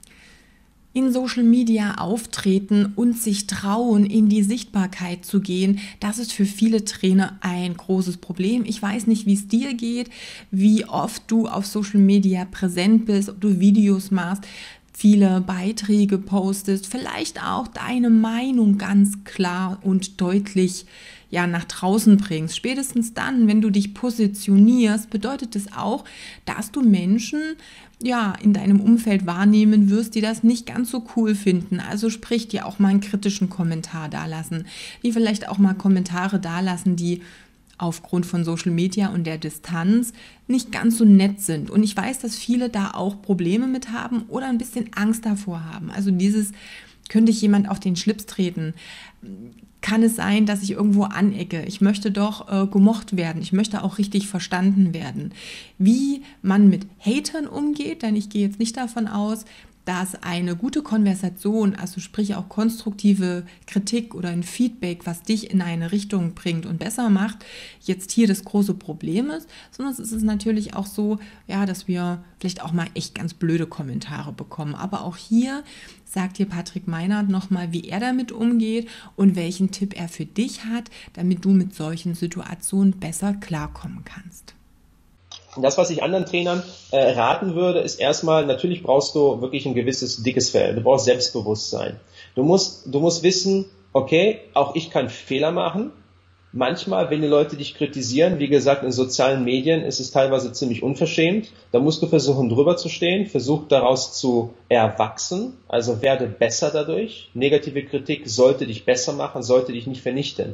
In Social Media auftreten und sich trauen, in die Sichtbarkeit zu gehen, das ist für viele Trainer ein großes Problem. Ich weiß nicht, wie es dir geht, wie oft du auf Social Media präsent bist, ob du Videos machst, viele Beiträge postest, vielleicht auch deine Meinung ganz klar und deutlich ja, nach draußen bringst. Spätestens dann, wenn du dich positionierst, bedeutet es auch, dass du Menschen ja, in deinem Umfeld wahrnehmen wirst, die das nicht ganz so cool finden. Also sprich, dir auch mal einen kritischen Kommentar dalassen, die vielleicht auch mal Kommentare dalassen, die aufgrund von Social Media und der Distanz nicht ganz so nett sind. Und ich weiß, dass viele da auch Probleme mit haben oder ein bisschen Angst davor haben. Also dieses, könnte ich jemand auf den Schlips treten? Kann es sein, dass ich irgendwo anecke? Ich möchte doch äh, gemocht werden. Ich möchte auch richtig verstanden werden. Wie man mit Hatern umgeht, denn ich gehe jetzt nicht davon aus, dass eine gute Konversation, also sprich auch konstruktive Kritik oder ein Feedback, was dich in eine Richtung bringt und besser macht, jetzt hier das große Problem ist, sondern es ist natürlich auch so, ja, dass wir vielleicht auch mal echt ganz blöde Kommentare bekommen. Aber auch hier sagt dir Patrick Meinert nochmal, wie er damit umgeht und welchen Tipp er für dich hat, damit du mit solchen Situationen besser klarkommen kannst. Das, was ich anderen Trainern äh, raten würde, ist erstmal, natürlich brauchst du wirklich ein gewisses dickes Fell. Du brauchst Selbstbewusstsein. Du musst, du musst wissen, okay, auch ich kann Fehler machen. Manchmal, wenn die Leute dich kritisieren, wie gesagt, in sozialen Medien ist es teilweise ziemlich unverschämt. Da musst du versuchen, drüber zu stehen, versuch daraus zu erwachsen, also werde besser dadurch. Negative Kritik sollte dich besser machen, sollte dich nicht vernichten.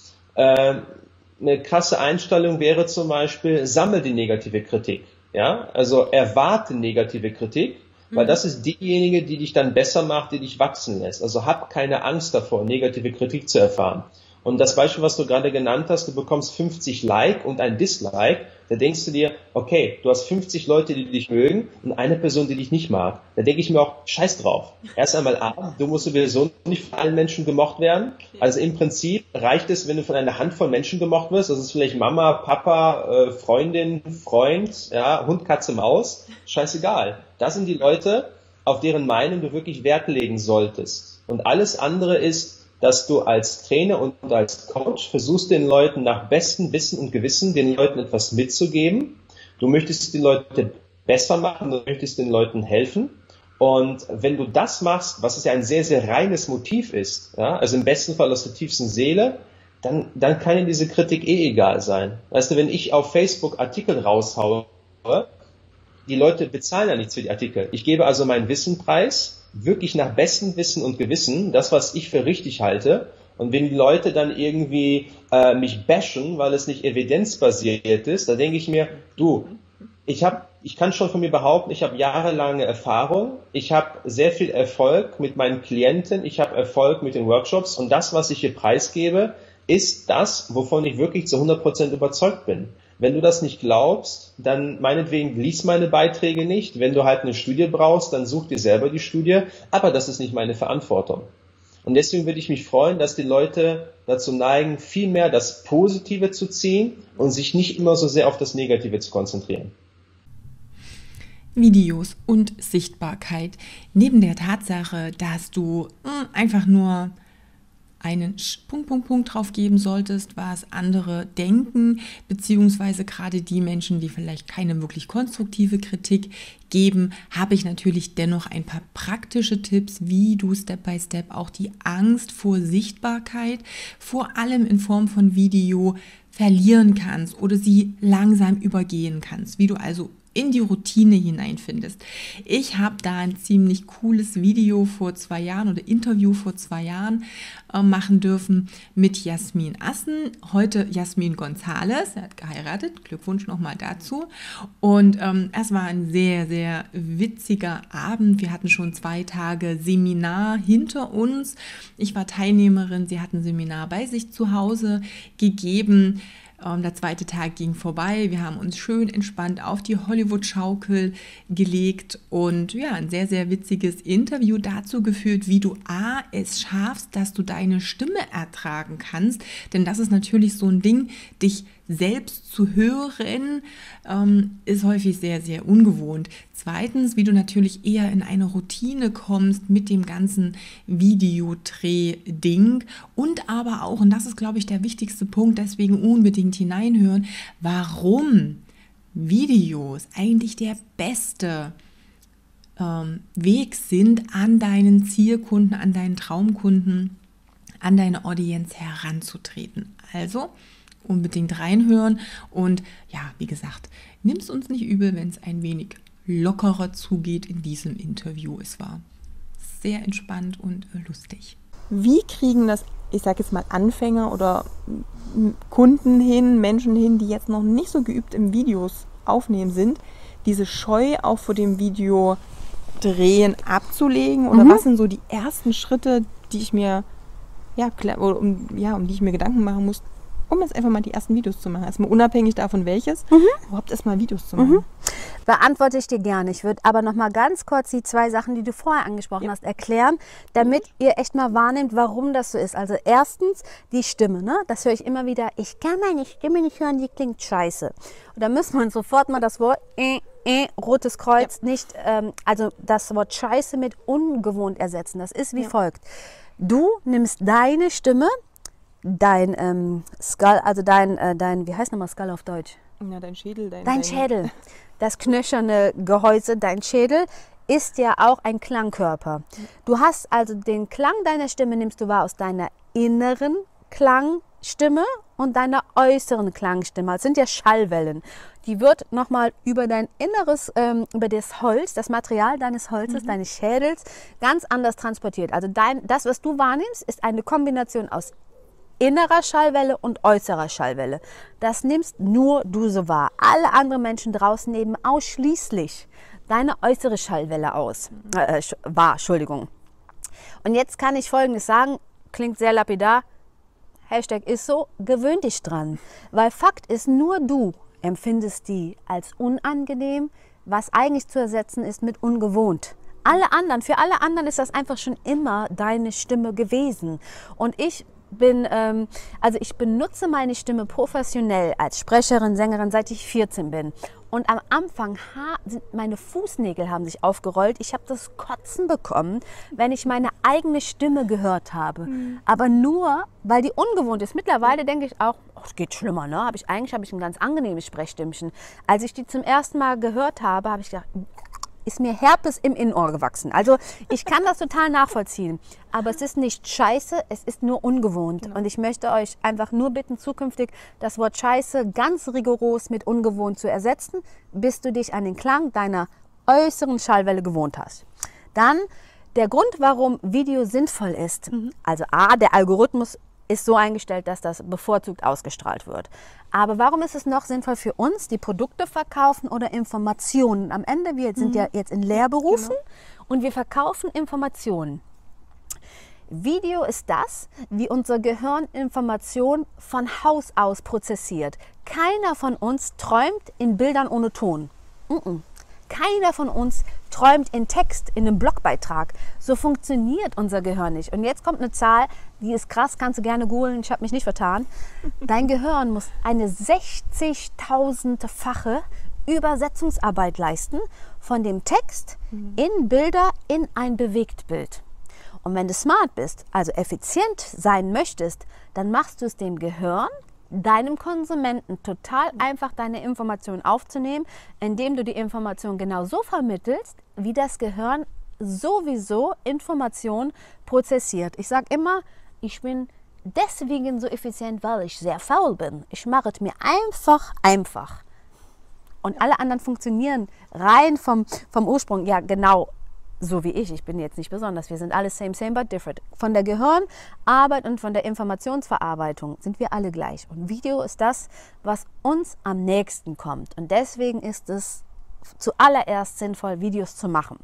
Ähm, Eine krasse Einstellung wäre zum Beispiel, sammel die negative Kritik. Ja, also erwarte negative Kritik, weil das ist diejenige, die dich dann besser macht, die dich wachsen lässt. Also hab keine Angst davor, negative Kritik zu erfahren. Und das Beispiel, was du gerade genannt hast, du bekommst fünfzig Like und ein Dislike, da denkst du dir, okay, du hast fünfzig Leute, die dich mögen und eine Person, die dich nicht mag. Da denke ich mir auch, scheiß drauf. Erst einmal A, du musst sowieso nicht von allen Menschen gemocht werden. Also im Prinzip reicht es, wenn du von einer Handvoll Menschen gemocht wirst. Das ist vielleicht Mama, Papa, äh, Freundin, Freund, ja, Hund, Katze, Maus. Scheißegal. Das sind die Leute, auf deren Meinung du wirklich Wert legen solltest. Und alles andere ist, dass du als Trainer und als Coach versuchst, den Leuten nach bestem Wissen und Gewissen, den Leuten etwas mitzugeben. Du möchtest die Leute besser machen, du möchtest den Leuten helfen. Und wenn du das machst, was es ja ein sehr, sehr reines Motiv ist, ja, also im besten Fall aus der tiefsten Seele, dann, dann kann dir diese Kritik eh egal sein. Weißt du, wenn ich auf Facebook Artikel raushaue, die Leute bezahlen ja nichts für die Artikel. Ich gebe also meinen Wissen preis, wirklich nach bestem Wissen und Gewissen, das, was ich für richtig halte. Und wenn die Leute dann irgendwie äh, mich bashen, weil es nicht evidenzbasiert ist, da denke ich mir, du, ich habe, ich kann schon von mir behaupten, ich habe jahrelange Erfahrung, ich habe sehr viel Erfolg mit meinen Klienten, ich habe Erfolg mit den Workshops und das, was ich hier preisgebe, ist das, wovon ich wirklich zu hundert Prozent überzeugt bin. Wenn du das nicht glaubst, dann meinetwegen lies meine Beiträge nicht. Wenn du halt eine Studie brauchst, dann such dir selber die Studie. Aber das ist nicht meine Verantwortung. Und deswegen würde ich mich freuen, dass die Leute dazu neigen, viel mehr das Positive zu ziehen und sich nicht immer so sehr auf das Negative zu konzentrieren. Videos und Sichtbarkeit. Neben der Tatsache, dass du mh, einfach nur einen Punkt, Punkt, Punkt drauf geben solltest, was andere denken, beziehungsweise gerade die Menschen, die vielleicht keine wirklich konstruktive Kritik geben, habe ich natürlich dennoch ein paar praktische Tipps, wie du Step by Step auch die Angst vor Sichtbarkeit, vor allem in Form von Video, verlieren kannst oder sie langsam übergehen kannst, wie du also in die Routine hineinfindest. Ich habe da ein ziemlich cooles Video vor zwei Jahren oder Interview vor zwei Jahren äh, machen dürfen mit Jasmin Assen, heute Jasmin Gonzales. Er hat geheiratet, Glückwunsch nochmal dazu. Und ähm, es war ein sehr, sehr witziger Abend. Wir hatten schon zwei Tage Seminar hinter uns. Ich war Teilnehmerin, sie hat ein Seminar bei sich zu Hause gegeben. Der zweite Tag ging vorbei. Wir haben uns schön entspannt auf die Hollywood-Schaukel gelegt und ja, ein sehr, sehr witziges Interview dazu geführt, wie du A, es schaffst, dass du deine Stimme ertragen kannst. Denn das ist natürlich so ein Ding, dich selbst zu hören, ähm, ist häufig sehr, sehr ungewohnt. Zweitens, wie du natürlich eher in eine Routine kommst mit dem ganzen Videodreh-Ding und aber auch, und das ist, glaube ich, der wichtigste Punkt, deswegen unbedingt hineinhören, warum Videos eigentlich der beste ähm, Weg sind, an deinen Zielkunden, an deinen Traumkunden, an deine Audience heranzutreten. Also unbedingt reinhören und ja, wie gesagt, nimm es uns nicht übel, wenn es ein wenig lockerer zugeht in diesem Interview. Es war sehr entspannt und äh, lustig. Wie kriegen das, ich sage jetzt mal Anfänger oder Kunden hin, Menschen hin, die jetzt noch nicht so geübt im Videos aufnehmen sind, diese Scheu auch vor dem Video drehen abzulegen? Oder mhm. was sind so die ersten Schritte, die ich mir, ja, oder um, ja, um die ich mir Gedanken machen muss, um jetzt einfach mal die ersten Videos zu machen. Erstmal unabhängig davon welches, mhm. überhaupt erstmal Videos zu machen. Mhm. Beantworte ich dir gerne. Ich würde aber noch mal ganz kurz die zwei Sachen, die du vorher angesprochen ja. hast, erklären, damit ihr echt mal wahrnehmt, warum das so ist. Also erstens die Stimme, ne? Das höre ich immer wieder. Ich kann meine Stimme nicht hören, die klingt scheiße. Und da müssen wir uns sofort mal das Wort äh, äh, rotes Kreuz ja. nicht, ähm, also das Wort scheiße mit ungewohnt ersetzen. Das ist wie ja. folgt. Du nimmst deine Stimme, dein ähm, Skull, also dein, äh, dein, wie heißt nochmal Skull auf Deutsch? Ja, dein Schädel. Dein, dein Schädel, das knöcherne Gehäuse, dein Schädel ist ja auch ein Klangkörper. Du hast also den Klang deiner Stimme, nimmst du wahr aus deiner inneren Klangstimme und deiner äußeren Klangstimme. Das sind ja Schallwellen. Die wird nochmal über dein inneres, ähm, über das Holz, das Material deines Holzes, mhm. deines Schädels, ganz anders transportiert. Also dein, das, was du wahrnimmst, ist eine Kombination aus innerer Schallwelle und äußerer Schallwelle. Das nimmst nur du so wahr. Alle anderen Menschen draußen nehmen ausschließlich deine äußere Schallwelle aus. Äh, wahr, Entschuldigung. Und jetzt kann ich Folgendes sagen, klingt sehr lapidar, Hashtag ist so, gewöhn dich dran. Weil Fakt ist, nur du empfindest die als unangenehm, was eigentlich zu ersetzen ist mit ungewohnt. Alle anderen, für alle anderen ist das einfach schon immer deine Stimme gewesen. Und ich bin, ähm, also ich benutze meine Stimme professionell als Sprecherin, Sängerin, seit ich vierzehn bin. Und am Anfang, ha, sind meine Fußnägel haben sich aufgerollt. Ich habe das Kotzen bekommen, wenn ich meine eigene Stimme gehört habe. Mhm. Aber nur, weil die ungewohnt ist. Mittlerweile denke ich auch, oh, es geht schlimmer, ne? Hab ich, eigentlich habe ich ein ganz angenehmes Sprechstimmchen. Als ich die zum ersten Mal gehört habe, habe ich gedacht, ist mir Herpes im Innenohr gewachsen. Also ich kann das total nachvollziehen. Aber es ist nicht scheiße, es ist nur ungewohnt. Genau. Und ich möchte euch einfach nur bitten, zukünftig das Wort scheiße ganz rigoros mit ungewohnt zu ersetzen, bis du dich an den Klang deiner äußeren Schallwelle gewohnt hast. Dann der Grund, warum Video sinnvoll ist. Mhm. Also A, der Algorithmus ist so eingestellt, dass das bevorzugt ausgestrahlt wird. Aber warum ist es noch sinnvoll für uns, die Produkte verkaufen oder Informationen? Am Ende, wir sind mhm. ja jetzt in Lehrberufen genau. und wir verkaufen Informationen. Video ist das, wie unser Gehirn Information von Haus aus prozessiert. Keiner von uns träumt in Bildern ohne Ton. Mm-mm. Keiner von uns träumt in Text, in einem Blogbeitrag. So funktioniert unser Gehirn nicht. Und jetzt kommt eine Zahl, die ist krass, kannst du gerne googeln, ich habe mich nicht vertan. Dein Gehirn muss eine sechzigtausendfache Übersetzungsarbeit leisten von dem Text in Bilder in ein Bewegtbild. Und wenn du smart bist, also effizient sein möchtest, dann machst du es dem Gehirn, deinem Konsumenten total einfach, deine Informationen aufzunehmen, indem du die Information genau so vermittelst, wie das Gehirn sowieso Informationen prozessiert. Ich sage immer, ich bin deswegen so effizient, weil ich sehr faul bin. Ich mache es mir einfach, einfach. Und alle anderen funktionieren rein vom, vom Ursprung, ja genau so wie ich. Ich bin jetzt nicht besonders. Wir sind alle same, same, but different. Von der Gehirnarbeit und von der Informationsverarbeitung sind wir alle gleich. Und Video ist das, was uns am nächsten kommt. Und deswegen ist es zuallererst sinnvoll, Videos zu machen.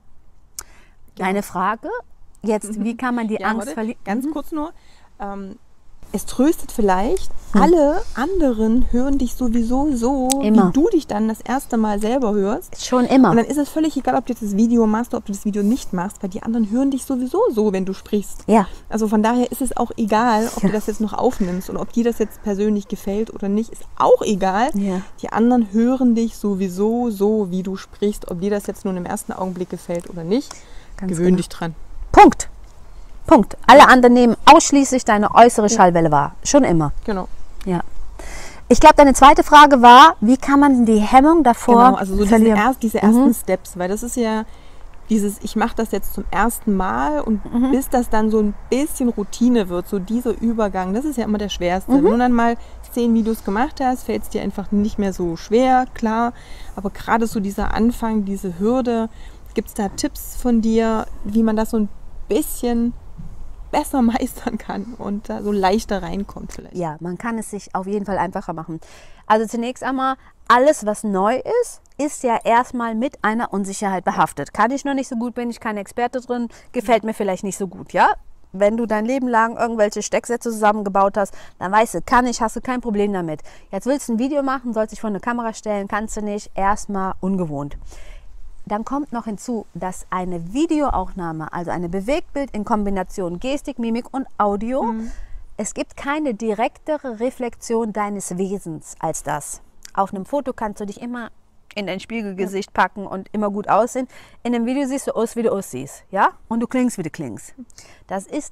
Deine Frage jetzt, wie kann man die ja, Angst verlieren? Ganz mhm. kurz nur. Ähm, es tröstet vielleicht, hm. alle anderen hören dich sowieso so, immer. Wie du dich dann das erste Mal selber hörst. Schon immer. Und dann ist es völlig egal, ob du jetzt das Video machst oder ob du das Video nicht machst, weil die anderen hören dich sowieso so, wenn du sprichst. Ja. Also von daher ist es auch egal, ob ja. du das jetzt noch aufnimmst oder ob dir das jetzt persönlich gefällt oder nicht, ist auch egal. Ja. Die anderen hören dich sowieso so, wie du sprichst, ob dir das jetzt nur im ersten Augenblick gefällt oder nicht. Ganz Gewöhn genau. dich dran. Punkt. Punkt. Alle anderen nehmen ausschließlich deine äußere Schallwelle wahr. Schon immer. Genau. Ja. Ich glaube, deine zweite Frage war, wie kann man die Hemmung davor genau, also so verlieren? Diese, erst, diese ersten mhm. Steps, weil das ist ja dieses, ich mache das jetzt zum ersten Mal und Mhm. bis das dann so ein bisschen Routine wird, so dieser Übergang, das ist ja immer der schwerste. Mhm. Wenn du dann mal zehn Videos gemacht hast, fällt es dir einfach nicht mehr so schwer, klar. Aber gerade so dieser Anfang, diese Hürde, gibt es da Tipps von dir, wie man das so ein bisschen besser meistern kann und da so leichter reinkommt vielleicht? Ja, man kann es sich auf jeden Fall einfacher machen. Also zunächst einmal, alles was neu ist, ist ja erstmal mit einer Unsicherheit behaftet. Kann ich noch nicht so gut, bin ich kein Experte drin, gefällt mir vielleicht nicht so gut, ja? Wenn du dein Leben lang irgendwelche Stecksätze zusammengebaut hast, dann weißt du, kann ich, hast du kein Problem damit. Jetzt willst du ein Video machen, sollst dich vor eine Kamera stellen, kannst du nicht, erstmal ungewohnt. Dann kommt noch hinzu, dass eine Videoaufnahme, also eine Bewegtbild in Kombination Gestik, Mimik und Audio, mhm. es gibt keine direktere Reflexion deines Wesens als das. Auf einem Foto kannst du dich immer in dein Spiegelgesicht packen und immer gut aussehen. In einem Video siehst du aus, wie du aussiehst, ja? Und du klingst, wie du klingst. Das ist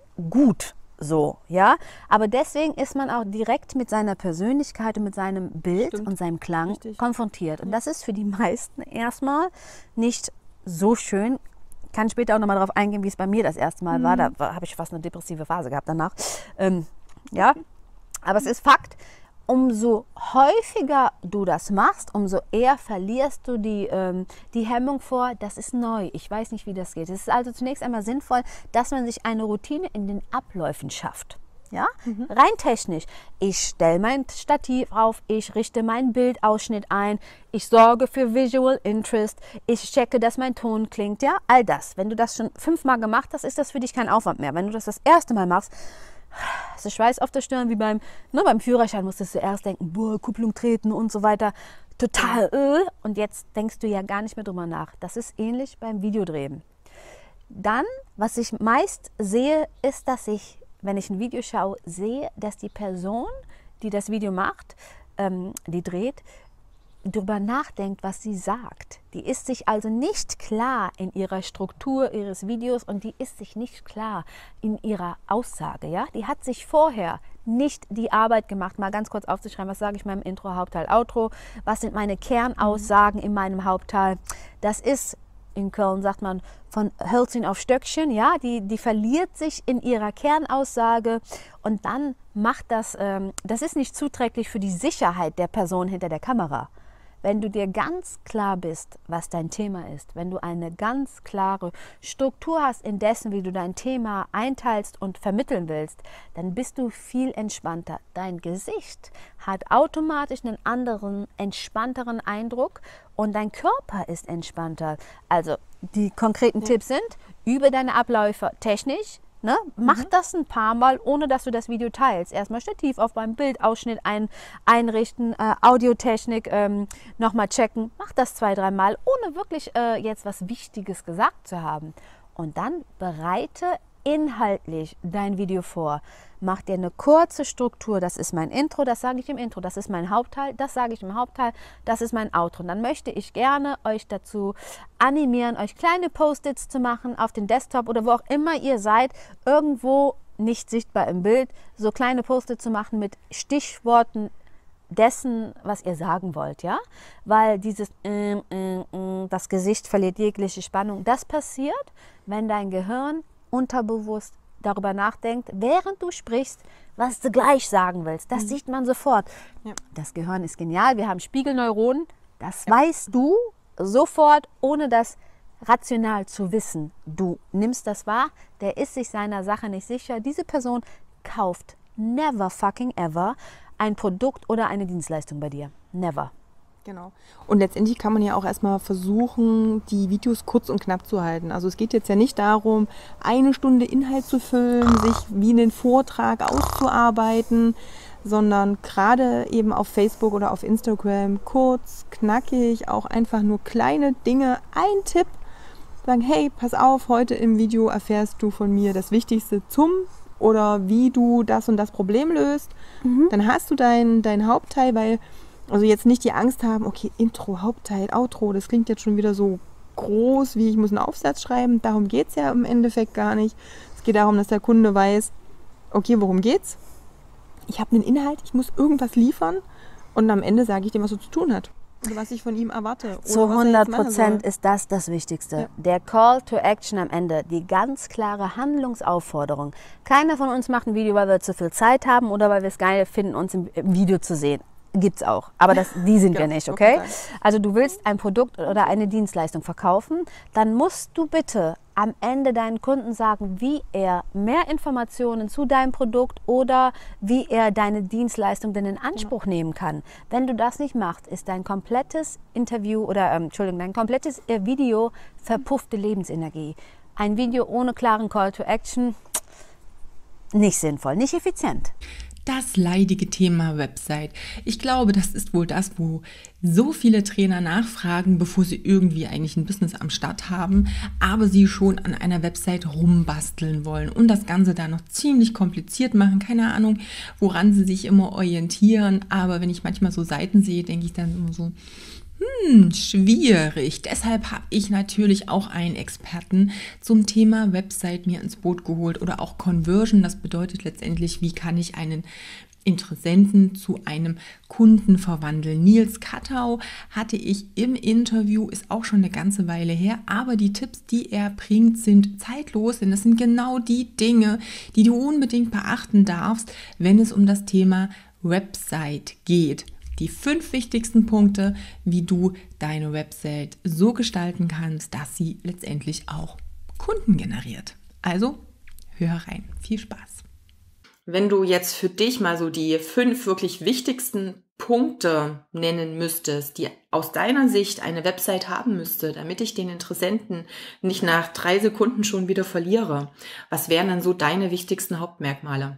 gut so, ja? Aber deswegen ist man auch direkt mit seiner Persönlichkeit und mit seinem Bild Stimmt. und seinem Klang Richtig. konfrontiert. Und das ist für die meisten erstmal nicht so schön. Ich kann später auch nochmal darauf eingehen, wie es bei mir das erste Mal mhm. war. Da habe ich fast eine depressive Phase gehabt danach. Ähm, ja, aber es ist Fakt. Umso häufiger du das machst, umso eher verlierst du die, ähm, die Hemmung vor, das ist neu, ich weiß nicht, wie das geht. Es ist also zunächst einmal sinnvoll, dass man sich eine Routine in den Abläufen schafft. Ja? Mhm. Rein technisch. Ich stelle mein Stativ auf, ich richte meinen Bildausschnitt ein, ich sorge für Visual Interest, ich checke, dass mein Ton klingt, ja, all das. Wenn du das schon fünfmal gemacht hast, ist das für dich kein Aufwand mehr. Wenn du das das erste Mal machst, hast du Schweiß auf der Stirn, wie beim, ne, beim Führerschein musstest du erst denken, boah, Kupplung treten und so weiter. Total öh. Und jetzt denkst du ja gar nicht mehr drüber nach. Das ist ähnlich beim Videodrehen. Dann, was ich meist sehe, ist, dass ich, wenn ich ein Video schaue, sehe, dass die Person, die das Video macht, ähm, die dreht, darüber nachdenkt, was sie sagt. Die ist sich also nicht klar in ihrer Struktur ihres Videos und die ist sich nicht klar in ihrer Aussage. Ja? Die hat sich vorher nicht die Arbeit gemacht, mal ganz kurz aufzuschreiben, was sage ich in meinem Intro, Hauptteil, Outro, was sind meine Kernaussagen mhm. in meinem Hauptteil. Das ist, in Köln sagt man, von Hölzchen auf Stöckchen, ja, die, die verliert sich in ihrer Kernaussage und dann macht das, ähm, das ist nicht zuträglich für die Sicherheit der Person hinter der Kamera. Wenn du dir ganz klar bist, was dein Thema ist, wenn du eine ganz klare Struktur hast in dessen, wie du dein Thema einteilst und vermitteln willst, dann bist du viel entspannter. Dein Gesicht hat automatisch einen anderen, entspannteren Eindruck und dein Körper ist entspannter. Also die konkreten ja. Tipps sind, übe deine Abläufe technisch, Ne? Mach mhm. das ein paar Mal, ohne dass du das Video teilst. Erstmal Stativ auf beim Bildausschnitt ein, einrichten, äh, Audiotechnik ähm, nochmal checken. Mach das zwei, dreimal, ohne wirklich äh, jetzt was Wichtiges gesagt zu haben. Und dann bereite inhaltlich dein Video vor. Mach dir eine kurze Struktur. Das ist mein Intro, das sage ich im Intro. Das ist mein Hauptteil, das sage ich im Hauptteil. Das ist mein Outro. Und dann möchte ich gerne euch dazu animieren, euch kleine Post-its zu machen auf den Desktop oder wo auch immer ihr seid, irgendwo nicht sichtbar im Bild, so kleine Post-its zu machen mit Stichworten dessen, was ihr sagen wollt, ja? Weil dieses äh, äh, äh, das Gesicht verliert jegliche Spannung. Das passiert, wenn dein Gehirn unterbewusst darüber nachdenkt, während du sprichst, was du gleich sagen willst. Das mhm. sieht man sofort. Ja. Das Gehirn ist genial. Wir haben Spiegelneuronen. Das ja. weißt du sofort, ohne das rational zu wissen. Du nimmst das wahr. Der ist sich seiner Sache nicht sicher. Diese Person kauft never fucking ever ein Produkt oder eine Dienstleistung bei dir. Never. Genau. Und letztendlich kann man ja auch erstmal versuchen, die Videos kurz und knapp zu halten. Also es geht jetzt ja nicht darum, eine Stunde Inhalt zu füllen, sich wie einen Vortrag auszuarbeiten, sondern gerade eben auf Facebook oder auf Instagram kurz, knackig, auch einfach nur kleine Dinge, ein Tipp, sagen, hey, pass auf, heute im Video erfährst du von mir das Wichtigste zum oder wie du das und das Problem löst. Mhm. Dann hast du dein, dein Hauptteil, weil also jetzt nicht die Angst haben, okay, Intro, Hauptteil, Outro, das klingt jetzt schon wieder so groß, wie ich muss einen Aufsatz schreiben. Darum geht es ja im Endeffekt gar nicht. Es geht darum, dass der Kunde weiß, okay, worum geht's? Ich habe einen Inhalt, ich muss irgendwas liefern und am Ende sage ich dem, was er zu tun hat. Und was ich von ihm erwarte. Oder zu hundert Prozent ist das das Wichtigste. Ja. Der Call to Action am Ende, die ganz klare Handlungsaufforderung. Keiner von uns macht ein Video, weil wir zu viel Zeit haben oder weil wir es geil finden, uns im Video zu sehen. Gibt's auch, aber das, die sind ja, wir nicht, okay? Also du willst ein Produkt oder eine Dienstleistung verkaufen, dann musst du bitte am Ende deinen Kunden sagen, wie er mehr Informationen zu deinem Produkt oder wie er deine Dienstleistung denn in Anspruch ja. nehmen kann. Wenn du das nicht machst, ist dein komplettes Interview oder, ähm, Entschuldigung, dein komplettes Video verpuffte Lebensenergie. Ein Video ohne klaren Call to Action, nicht sinnvoll, nicht effizient. Das leidige Thema Website. Ich glaube, das ist wohl das, wo so viele Trainer nachfragen, bevor sie irgendwie eigentlich ein Business am Start haben, aber sie schon an einer Website rumbasteln wollen und das Ganze da noch ziemlich kompliziert machen. Keine Ahnung, woran sie sich immer orientieren, aber wenn ich manchmal so Seiten sehe, denke ich dann immer so, Hm, schwierig. Deshalb habe ich natürlich auch einen Experten zum Thema Website mir ins Boot geholt oder auch Conversion. Das bedeutet letztendlich, wie kann ich einen Interessenten zu einem Kunden verwandeln. Nils Kattau hatte ich im Interview, ist auch schon eine ganze Weile her, aber die Tipps, die er bringt, sind zeitlos, denn das sind genau die Dinge, die du unbedingt beachten darfst, wenn es um das Thema Website geht. Die fünf wichtigsten Punkte, wie du deine Website so gestalten kannst, dass sie letztendlich auch Kunden generiert. Also, hör rein. Viel Spaß. Wenn du jetzt für dich mal so die fünf wirklich wichtigsten Punkte nennen müsstest, die aus deiner Sicht eine Website haben müsste, damit ich den Interessenten nicht nach drei Sekunden schon wieder verliere, was wären dann so deine wichtigsten Hauptmerkmale?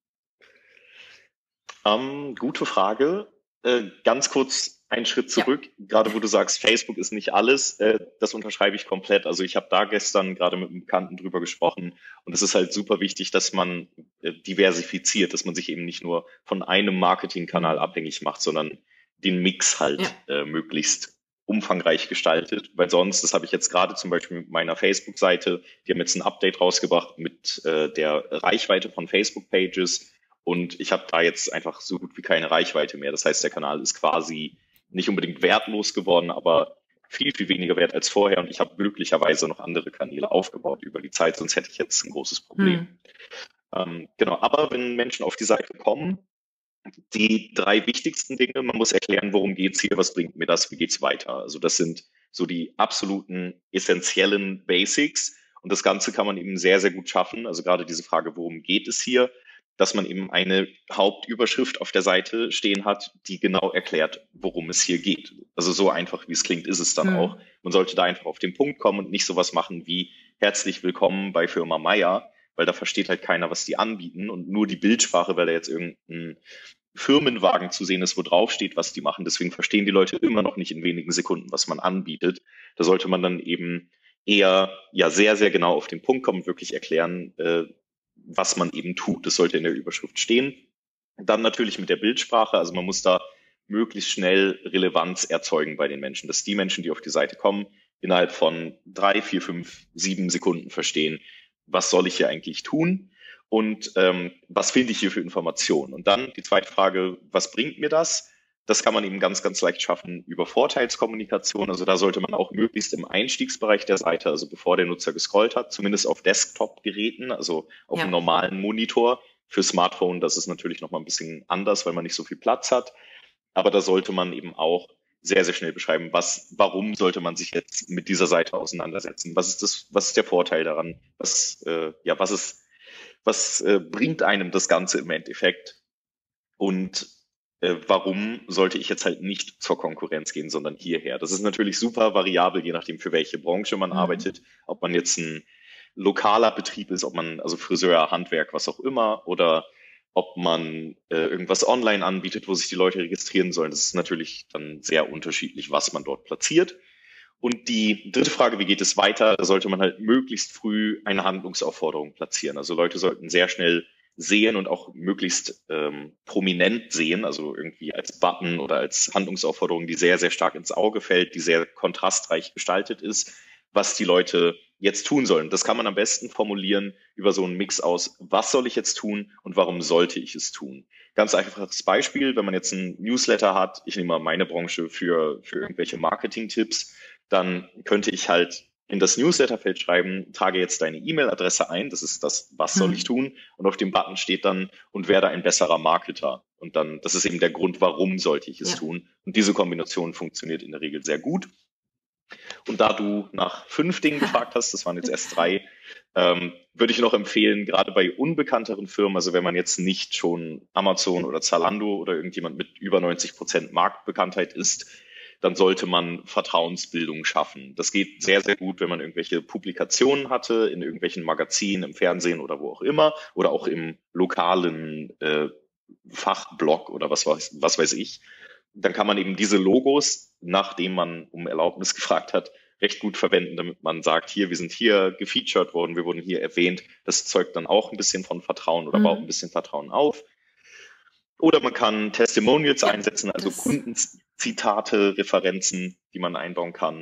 Ähm, gute Frage. Äh, ganz kurz einen Schritt zurück, ja. Gerade wo du sagst, Facebook ist nicht alles, äh, das unterschreibe ich komplett. Also ich habe da gestern gerade mit einem Bekannten drüber gesprochen und es ist halt super wichtig, dass man äh, diversifiziert, dass man sich eben nicht nur von einem Marketingkanal abhängig macht, sondern den Mix halt ja. äh, möglichst umfangreich gestaltet, weil sonst, das habe ich jetzt gerade zum Beispiel mit meiner Facebook-Seite, die haben jetzt ein Update rausgebracht mit äh, der Reichweite von Facebook-Pages. Und ich habe da jetzt einfach so gut wie keine Reichweite mehr. Das heißt, der Kanal ist quasi nicht unbedingt wertlos geworden, aber viel, viel weniger wert als vorher. Und ich habe glücklicherweise noch andere Kanäle aufgebaut über die Zeit, sonst hätte ich jetzt ein großes Problem. Hm. Ähm, genau, aber wenn Menschen auf die Seite kommen, die drei wichtigsten Dinge, man muss erklären, worum geht's hier, was bringt mir das, wie geht's weiter. Also das sind so die absoluten essentiellen Basics. Und das Ganze kann man eben sehr, sehr gut schaffen. Also gerade diese Frage, worum geht es hier, dass man eben eine Hauptüberschrift auf der Seite stehen hat, die genau erklärt, worum es hier geht. Also so einfach, wie es klingt, ist es dann mhm. auch. Man sollte da einfach auf den Punkt kommen und nicht sowas machen wie herzlich willkommen bei Firma Meier, weil da versteht halt keiner, was die anbieten und nur die Bildsprache, weil da jetzt irgendein Firmenwagen zu sehen ist, wo drauf steht, was die machen. Deswegen verstehen die Leute immer noch nicht in wenigen Sekunden, was man anbietet. Da sollte man dann eben eher ja sehr, sehr genau auf den Punkt kommen und wirklich erklären, äh, was man eben tut. Das sollte in der Überschrift stehen. Dann natürlich mit der Bildsprache, also man muss da möglichst schnell Relevanz erzeugen bei den Menschen, dass die Menschen, die auf die Seite kommen, innerhalb von drei, vier, fünf, sieben Sekunden verstehen, was soll ich hier eigentlich tun und ähm, was finde ich hier für Informationen. Und dann die zweite Frage, was bringt mir das? Das kann man eben ganz, ganz leicht schaffen über Vorteilskommunikation. Also da sollte man auch möglichst im Einstiegsbereich der Seite, also bevor der Nutzer gescrollt hat, zumindest auf Desktop-Geräten, also auf ja. einem normalen Monitor. Für Smartphone, das ist natürlich nochmal ein bisschen anders, weil man nicht so viel Platz hat. Aber da sollte man eben auch sehr, sehr schnell beschreiben, was, warum sollte man sich jetzt mit dieser Seite auseinandersetzen? Was ist das, was ist der Vorteil daran? Was, äh, ja, was ist, was äh, bringt einem das Ganze im Endeffekt? Und Äh, warum sollte ich jetzt halt nicht zur Konkurrenz gehen, sondern hierher? Das ist natürlich super variabel, je nachdem, für welche Branche man mhm. arbeitet, ob man jetzt ein lokaler Betrieb ist, ob man, also Friseur, Handwerk, was auch immer, oder ob man äh, irgendwas online anbietet, wo sich die Leute registrieren sollen. Das ist natürlich dann sehr unterschiedlich, was man dort platziert. Und die dritte Frage, wie geht es weiter? Da sollte man halt möglichst früh eine Handlungsaufforderung platzieren. Also Leute sollten sehr schnell sehen und auch möglichst ähm, prominent sehen, also irgendwie als Button oder als Handlungsaufforderung, die sehr, sehr stark ins Auge fällt, die sehr kontrastreich gestaltet ist, was die Leute jetzt tun sollen. Das kann man am besten formulieren über so einen Mix aus, was soll ich jetzt tun und warum sollte ich es tun? Ganz einfaches Beispiel, wenn man jetzt ein Newsletter hat, ich nehme mal meine Branche für, für irgendwelche Marketing-Tipps, dann könnte ich halt in das Newsletterfeld schreiben, trage jetzt deine E-Mail-Adresse ein, das ist das, was soll ich tun? Und auf dem Button steht dann, und werde ein besserer Marketer. Und dann, das ist eben der Grund, warum sollte ich es ja. tun. Und diese Kombination funktioniert in der Regel sehr gut. Und da du nach fünf Dingen gefragt hast, das waren jetzt erst drei, ähm, würde ich noch empfehlen, gerade bei unbekannteren Firmen, also wenn man jetzt nicht schon Amazon oder Zalando oder irgendjemand mit über neunzig Prozent Marktbekanntheit ist, dann sollte man Vertrauensbildung schaffen. Das geht sehr, sehr gut, wenn man irgendwelche Publikationen hatte, in irgendwelchen Magazinen, im Fernsehen oder wo auch immer, oder auch im lokalen äh, Fachblog oder was weiß, was weiß ich. Dann kann man eben diese Logos, nachdem man um Erlaubnis gefragt hat, recht gut verwenden, damit man sagt, hier, wir sind hier gefeatured worden, wir wurden hier erwähnt. Das zeugt dann auch ein bisschen von Vertrauen oder mhm. baut ein bisschen Vertrauen auf. Oder man kann Testimonials ja, einsetzen, also Kundenzitate, Referenzen, die man einbauen kann.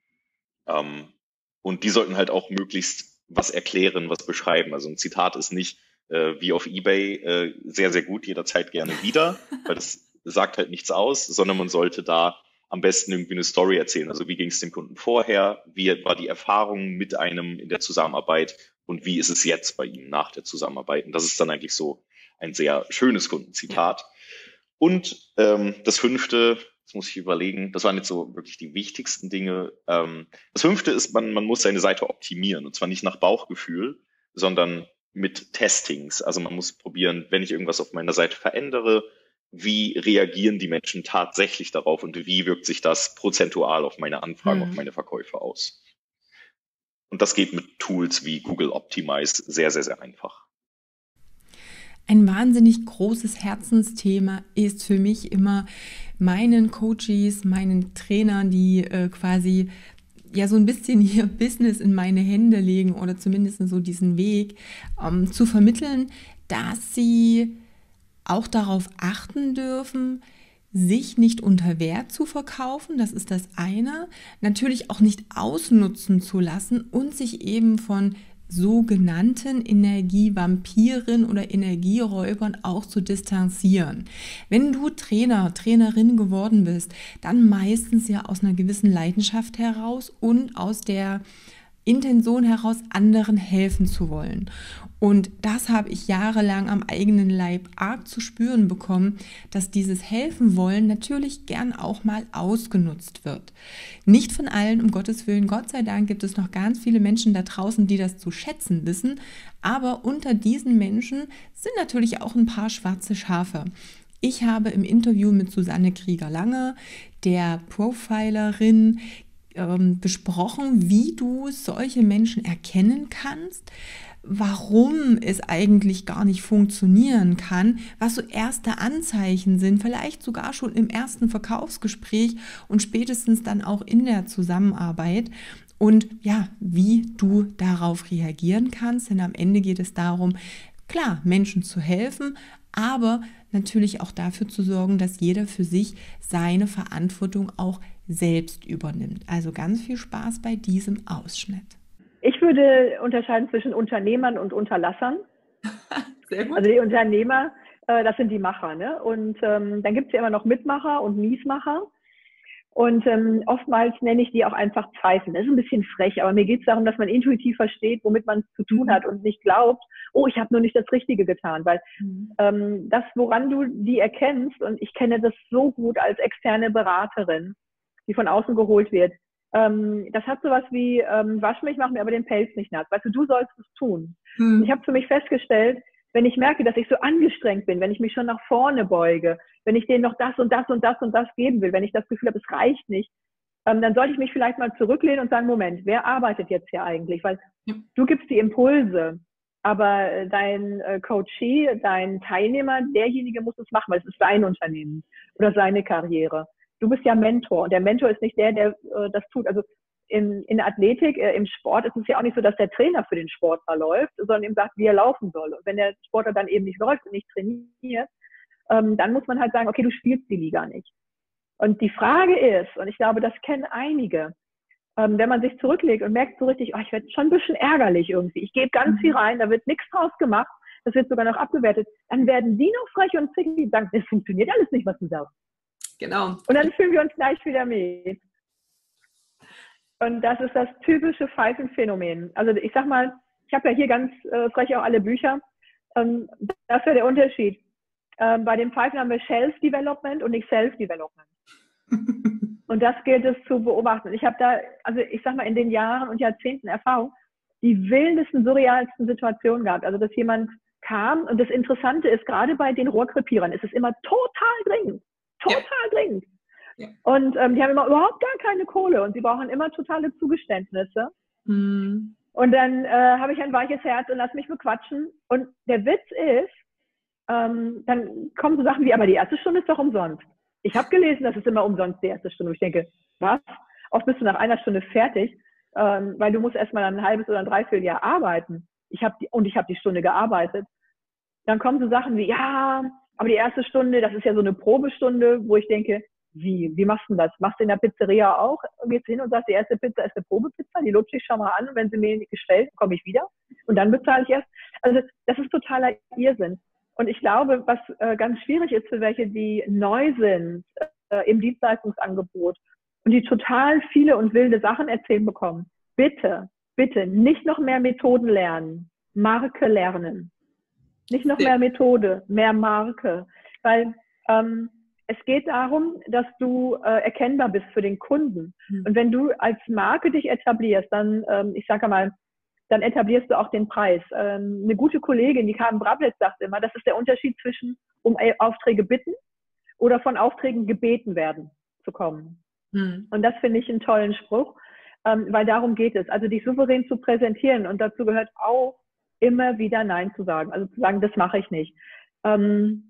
Ähm, und die sollten halt auch möglichst was erklären, was beschreiben. Also ein Zitat ist nicht äh, wie auf eBay äh, sehr, sehr gut, jederzeit gerne wieder, weil das sagt halt nichts aus, sondern man sollte da am besten irgendwie eine Story erzählen. Also wie ging es dem Kunden vorher, wie war die Erfahrung mit einem in der Zusammenarbeit und wie ist es jetzt bei ihm nach der Zusammenarbeit? Und das ist dann eigentlich so ein sehr schönes Kundenzitat. Ja. Und ähm, das fünfte, das muss ich überlegen, das waren jetzt so wirklich die wichtigsten Dinge. Ähm, das fünfte ist, man, man muss seine Seite optimieren. Und zwar nicht nach Bauchgefühl, sondern mit Testings. Also man muss probieren, wenn ich irgendwas auf meiner Seite verändere, wie reagieren die Menschen tatsächlich darauf und wie wirkt sich das prozentual auf meine Anfragen, mhm. auf meine Verkäufe aus. Und das geht mit Tools wie Google Optimize sehr, sehr, sehr einfach. Ein wahnsinnig großes Herzensthema ist für mich immer meinen Coaches, meinen Trainern, die äh, quasi ja so ein bisschen ihr Business in meine Hände legen oder zumindest so diesen Weg ähm, zu vermitteln, dass sie auch darauf achten dürfen, sich nicht unter Wert zu verkaufen, das ist das eine, natürlich auch nicht ausnutzen zu lassen und sich eben von sogenannten Energievampiren oder Energieräubern auch zu distanzieren. Wenn du Trainer, Trainerin geworden bist, dann meistens ja aus einer gewissen Leidenschaft heraus und aus der Intention heraus, anderen helfen zu wollen. Und das habe ich jahrelang am eigenen Leib arg zu spüren bekommen, dass dieses Helfen wollen natürlich gern auch mal ausgenutzt wird. Nicht von allen, um Gottes Willen, Gott sei Dank gibt es noch ganz viele Menschen da draußen, die das zu schätzen wissen, aber unter diesen Menschen sind natürlich auch ein paar schwarze Schafe. Ich habe im Interview mit Susanne Krieger-Lange, der Profilerin, besprochen, wie du solche Menschen erkennen kannst, warum es eigentlich gar nicht funktionieren kann, was so erste Anzeichen sind, vielleicht sogar schon im ersten Verkaufsgespräch und spätestens dann auch in der Zusammenarbeit. Und ja, wie du darauf reagieren kannst, denn am Ende geht es darum, klar, Menschen zu helfen, aber natürlich auch dafür zu sorgen, dass jeder für sich seine Verantwortung auch selbst übernimmt. Also ganz viel Spaß bei diesem Ausschnitt. Ich würde unterscheiden zwischen Unternehmern und Unterlassern. Sehr gut. Also die Unternehmer, äh, das sind die Macher, ne? Und ähm, dann gibt es ja immer noch Mitmacher und Miesmacher. Und ähm, oftmals nenne ich die auch einfach Pfeifen. Das ist ein bisschen frech, aber mir geht es darum, dass man intuitiv versteht, womit man es zu tun hat und nicht glaubt, oh, ich habe nur nicht das Richtige getan. Weil mhm. ähm, das, woran du die erkennst, und ich kenne das so gut als externe Beraterin, die von außen geholt wird, ähm, das hat sowas wie, ähm, wasch mich, mach mir aber den Pelz nicht nass. Weißt du, du sollst es tun. Mhm. Ich habe für mich festgestellt, wenn ich merke, dass ich so angestrengt bin, wenn ich mich schon nach vorne beuge, wenn ich denen noch das und das und das und das geben will, wenn ich das Gefühl habe, es reicht nicht, ähm, dann sollte ich mich vielleicht mal zurücklehnen und sagen, Moment, wer arbeitet jetzt hier eigentlich? Weil ja. du gibst die Impulse, aber dein äh, Coachee, dein Teilnehmer, derjenige muss es machen, weil es ist sein Unternehmen oder seine Karriere. Du bist ja Mentor und der Mentor ist nicht der, der äh, das tut. Also in, in Athletik, äh, im Sport ist es ja auch nicht so, dass der Trainer für den Sportler läuft, sondern ihm sagt, wie er laufen soll. Und wenn der Sportler dann eben nicht läuft und nicht trainiert, ähm, dann muss man halt sagen, okay, du spielst die Liga nicht. Und die Frage ist, und ich glaube, das kennen einige, ähm, wenn man sich zurücklegt und merkt so richtig, oh, ich werde schon ein bisschen ärgerlich irgendwie, ich gebe ganz viel rein, da wird nichts draus gemacht, das wird sogar noch abgewertet, dann werden die noch frech und zickig und sagen, das funktioniert alles nicht, was du sagst. Genau. Und dann fühlen wir uns gleich wieder mit. Und das ist das typische Pfeifenphänomen. Also ich sag mal, ich habe ja hier ganz äh, frech auch alle Bücher. Ähm, das wäre der Unterschied. Ähm, bei den Pfeifen haben wir Shelf-Development und nicht Self-Development. Und das gilt es zu beobachten. Ich habe da, also ich sag mal, in den Jahren und Jahrzehnten Erfahrung, die wildesten, surrealsten Situationen gehabt. Also dass jemand kam, und das Interessante ist, gerade bei den Rohrkrepierern ist es immer total dringend. Total ja. dringend. Ja. Und ähm, die haben immer überhaupt gar keine Kohle und sie brauchen immer totale Zugeständnisse. Mhm. Und dann äh, habe ich ein weiches Herz und lass mich bequatschen. Und der Witz ist, ähm, dann kommen so Sachen wie, aber die erste Stunde ist doch umsonst. Ich habe gelesen, das ist immer umsonst die erste Stunde. Und ich denke, was? Oft bist du nach einer Stunde fertig, ähm, weil du musst erstmal ein halbes oder ein Dreivierteljahr arbeiten. Ich hab die, und ich habe die Stunde gearbeitet. Dann kommen so Sachen wie, ja, aber die erste Stunde, das ist ja so eine Probestunde, wo ich denke, wie, wie machst du das? Machst du in der Pizzeria auch? Gehst du hin und sagst, die erste Pizza ist eine Probepizza, die lutsche ich schon mal an und wenn sie mir nicht gefällt, komme ich wieder und dann bezahle ich erst. Also das ist totaler Irrsinn. Und ich glaube, was äh, ganz schwierig ist für welche, die neu sind äh, im Dienstleistungsangebot und die total viele und wilde Sachen erzählen bekommen, bitte, bitte nicht noch mehr Methoden lernen, Marke lernen. Nicht noch mehr Methode, mehr Marke. Weil ähm, es geht darum, dass du äh, erkennbar bist für den Kunden. Mhm. Und wenn du als Marke dich etablierst, dann, ähm, ich sage mal, dann etablierst du auch den Preis. Ähm, eine gute Kollegin, die Carmen Brablitz, sagt immer, das ist der Unterschied zwischen um Aufträge bitten oder von Aufträgen gebeten werden zu kommen. Mhm. Und das finde ich einen tollen Spruch, ähm, weil darum geht es. Also dich souverän zu präsentieren und dazu gehört auch, immer wieder Nein zu sagen. Also zu sagen, das mache ich nicht. Ähm,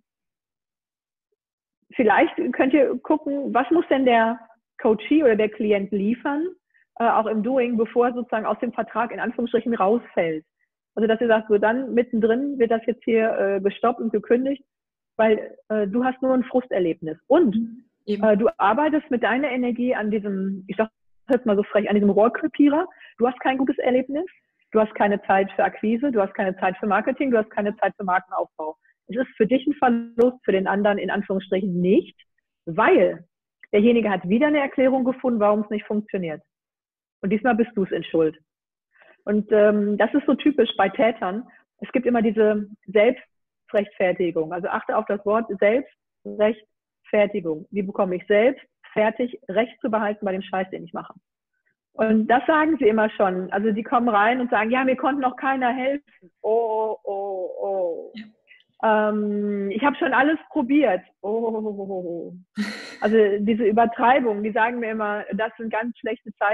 vielleicht könnt ihr gucken, was muss denn der Coachee oder der Klient liefern, äh, auch im Doing, bevor er sozusagen aus dem Vertrag in Anführungsstrichen rausfällt. Also dass ihr sagt, so dann mittendrin wird das jetzt hier äh, gestoppt und gekündigt, weil äh, du hast nur ein Frusterlebnis. Und äh, du arbeitest mit deiner Energie an diesem, ich sag jetzt mal so frech, an diesem Rohrkrepierer. Du hast kein gutes Erlebnis. Du hast keine Zeit für Akquise, du hast keine Zeit für Marketing, du hast keine Zeit für Markenaufbau. Es ist für dich ein Verlust, für den anderen in Anführungsstrichen nicht, weil derjenige hat wieder eine Erklärung gefunden, warum es nicht funktioniert. Und diesmal bist du es in Schuld. Und ähm, das ist so typisch bei Tätern. Es gibt immer diese Selbstrechtfertigung. Also achte auf das Wort Selbstrechtfertigung. Wie bekomme ich selbst fertig, Recht zu behalten bei dem Scheiß, den ich mache? Und das sagen sie immer schon. Also die kommen rein und sagen, ja, mir konnte noch keiner helfen. Oh, oh, oh. Ja. Ähm, ich habe schon alles probiert. Oh. Also diese Übertreibung, die sagen mir immer, das sind ganz schlechte Zeichen.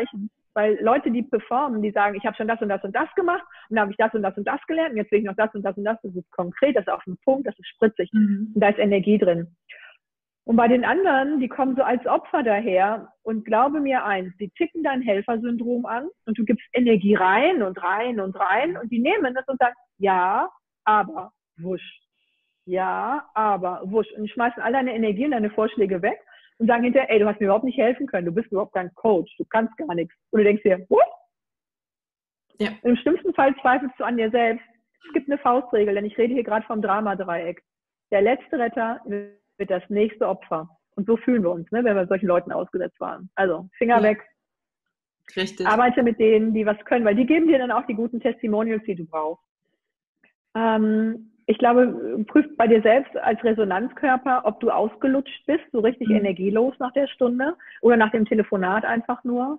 Weil Leute, die performen, die sagen, ich habe schon das und das und das gemacht und dann habe ich das und das und das gelernt und jetzt will ich noch das und das und das. Das ist konkret, das ist auf den Punkt, das ist spritzig mhm. und da ist Energie drin. Und bei den anderen, die kommen so als Opfer daher und glaube mir eins, die ticken dein Helfersyndrom an und du gibst Energie rein und rein und rein und die nehmen das und sagen, ja, aber, wusch. Ja, aber, wusch. Und die schmeißen all deine Energie und deine Vorschläge weg und sagen hinterher, ey, du hast mir überhaupt nicht helfen können, du bist überhaupt kein Coach, du kannst gar nichts. Und du denkst dir, what? Ja. Im schlimmsten Fall zweifelst du an dir selbst. Es gibt eine Faustregel, denn ich rede hier gerade vom Dramadreieck. Der letzte Retter wird das nächste Opfer. Und so fühlen wir uns, ne, wenn wir solchen Leuten ausgesetzt waren. Also, Finger ja. weg. Richtig. Arbeite mit denen, die was können, weil die geben dir dann auch die guten Testimonials, die du brauchst. Ähm, ich glaube, prüf bei dir selbst als Resonanzkörper, ob du ausgelutscht bist, so richtig mhm. energielos nach der Stunde oder nach dem Telefonat einfach nur.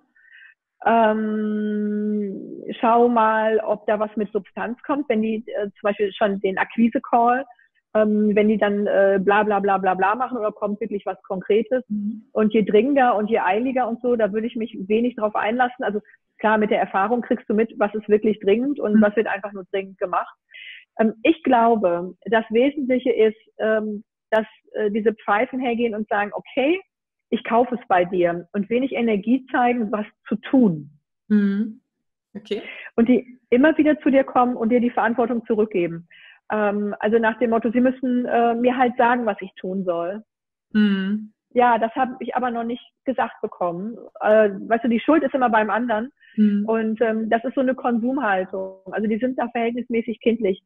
Ähm, schau mal, ob da was mit Substanz kommt, wenn die äh, zum Beispiel schon den Akquise-Call, ähm, wenn die dann äh, bla bla bla bla bla machen oder kommt wirklich was Konkretes. Mhm. Und je dringender und je eiliger und so, da würde ich mich wenig drauf einlassen. Also klar, mit der Erfahrung kriegst du mit, was ist wirklich dringend und mhm. was wird einfach nur dringend gemacht. Ähm, ich glaube, das Wesentliche ist, ähm, dass äh, diese Pfeifen hergehen und sagen, okay, ich kaufe es bei dir und wenig Energie zeigen, was zu tun. Mhm. Okay. Und die immer wieder zu dir kommen und dir die Verantwortung zurückgeben. Ähm, also nach dem Motto, sie müssen äh, mir halt sagen, was ich tun soll. Mhm. Ja, das habe ich aber noch nicht gesagt bekommen. Äh, weißt du, die Schuld ist immer beim anderen. Mhm. Und ähm, das ist so eine Konsumhaltung. Also die sind da verhältnismäßig kindlich.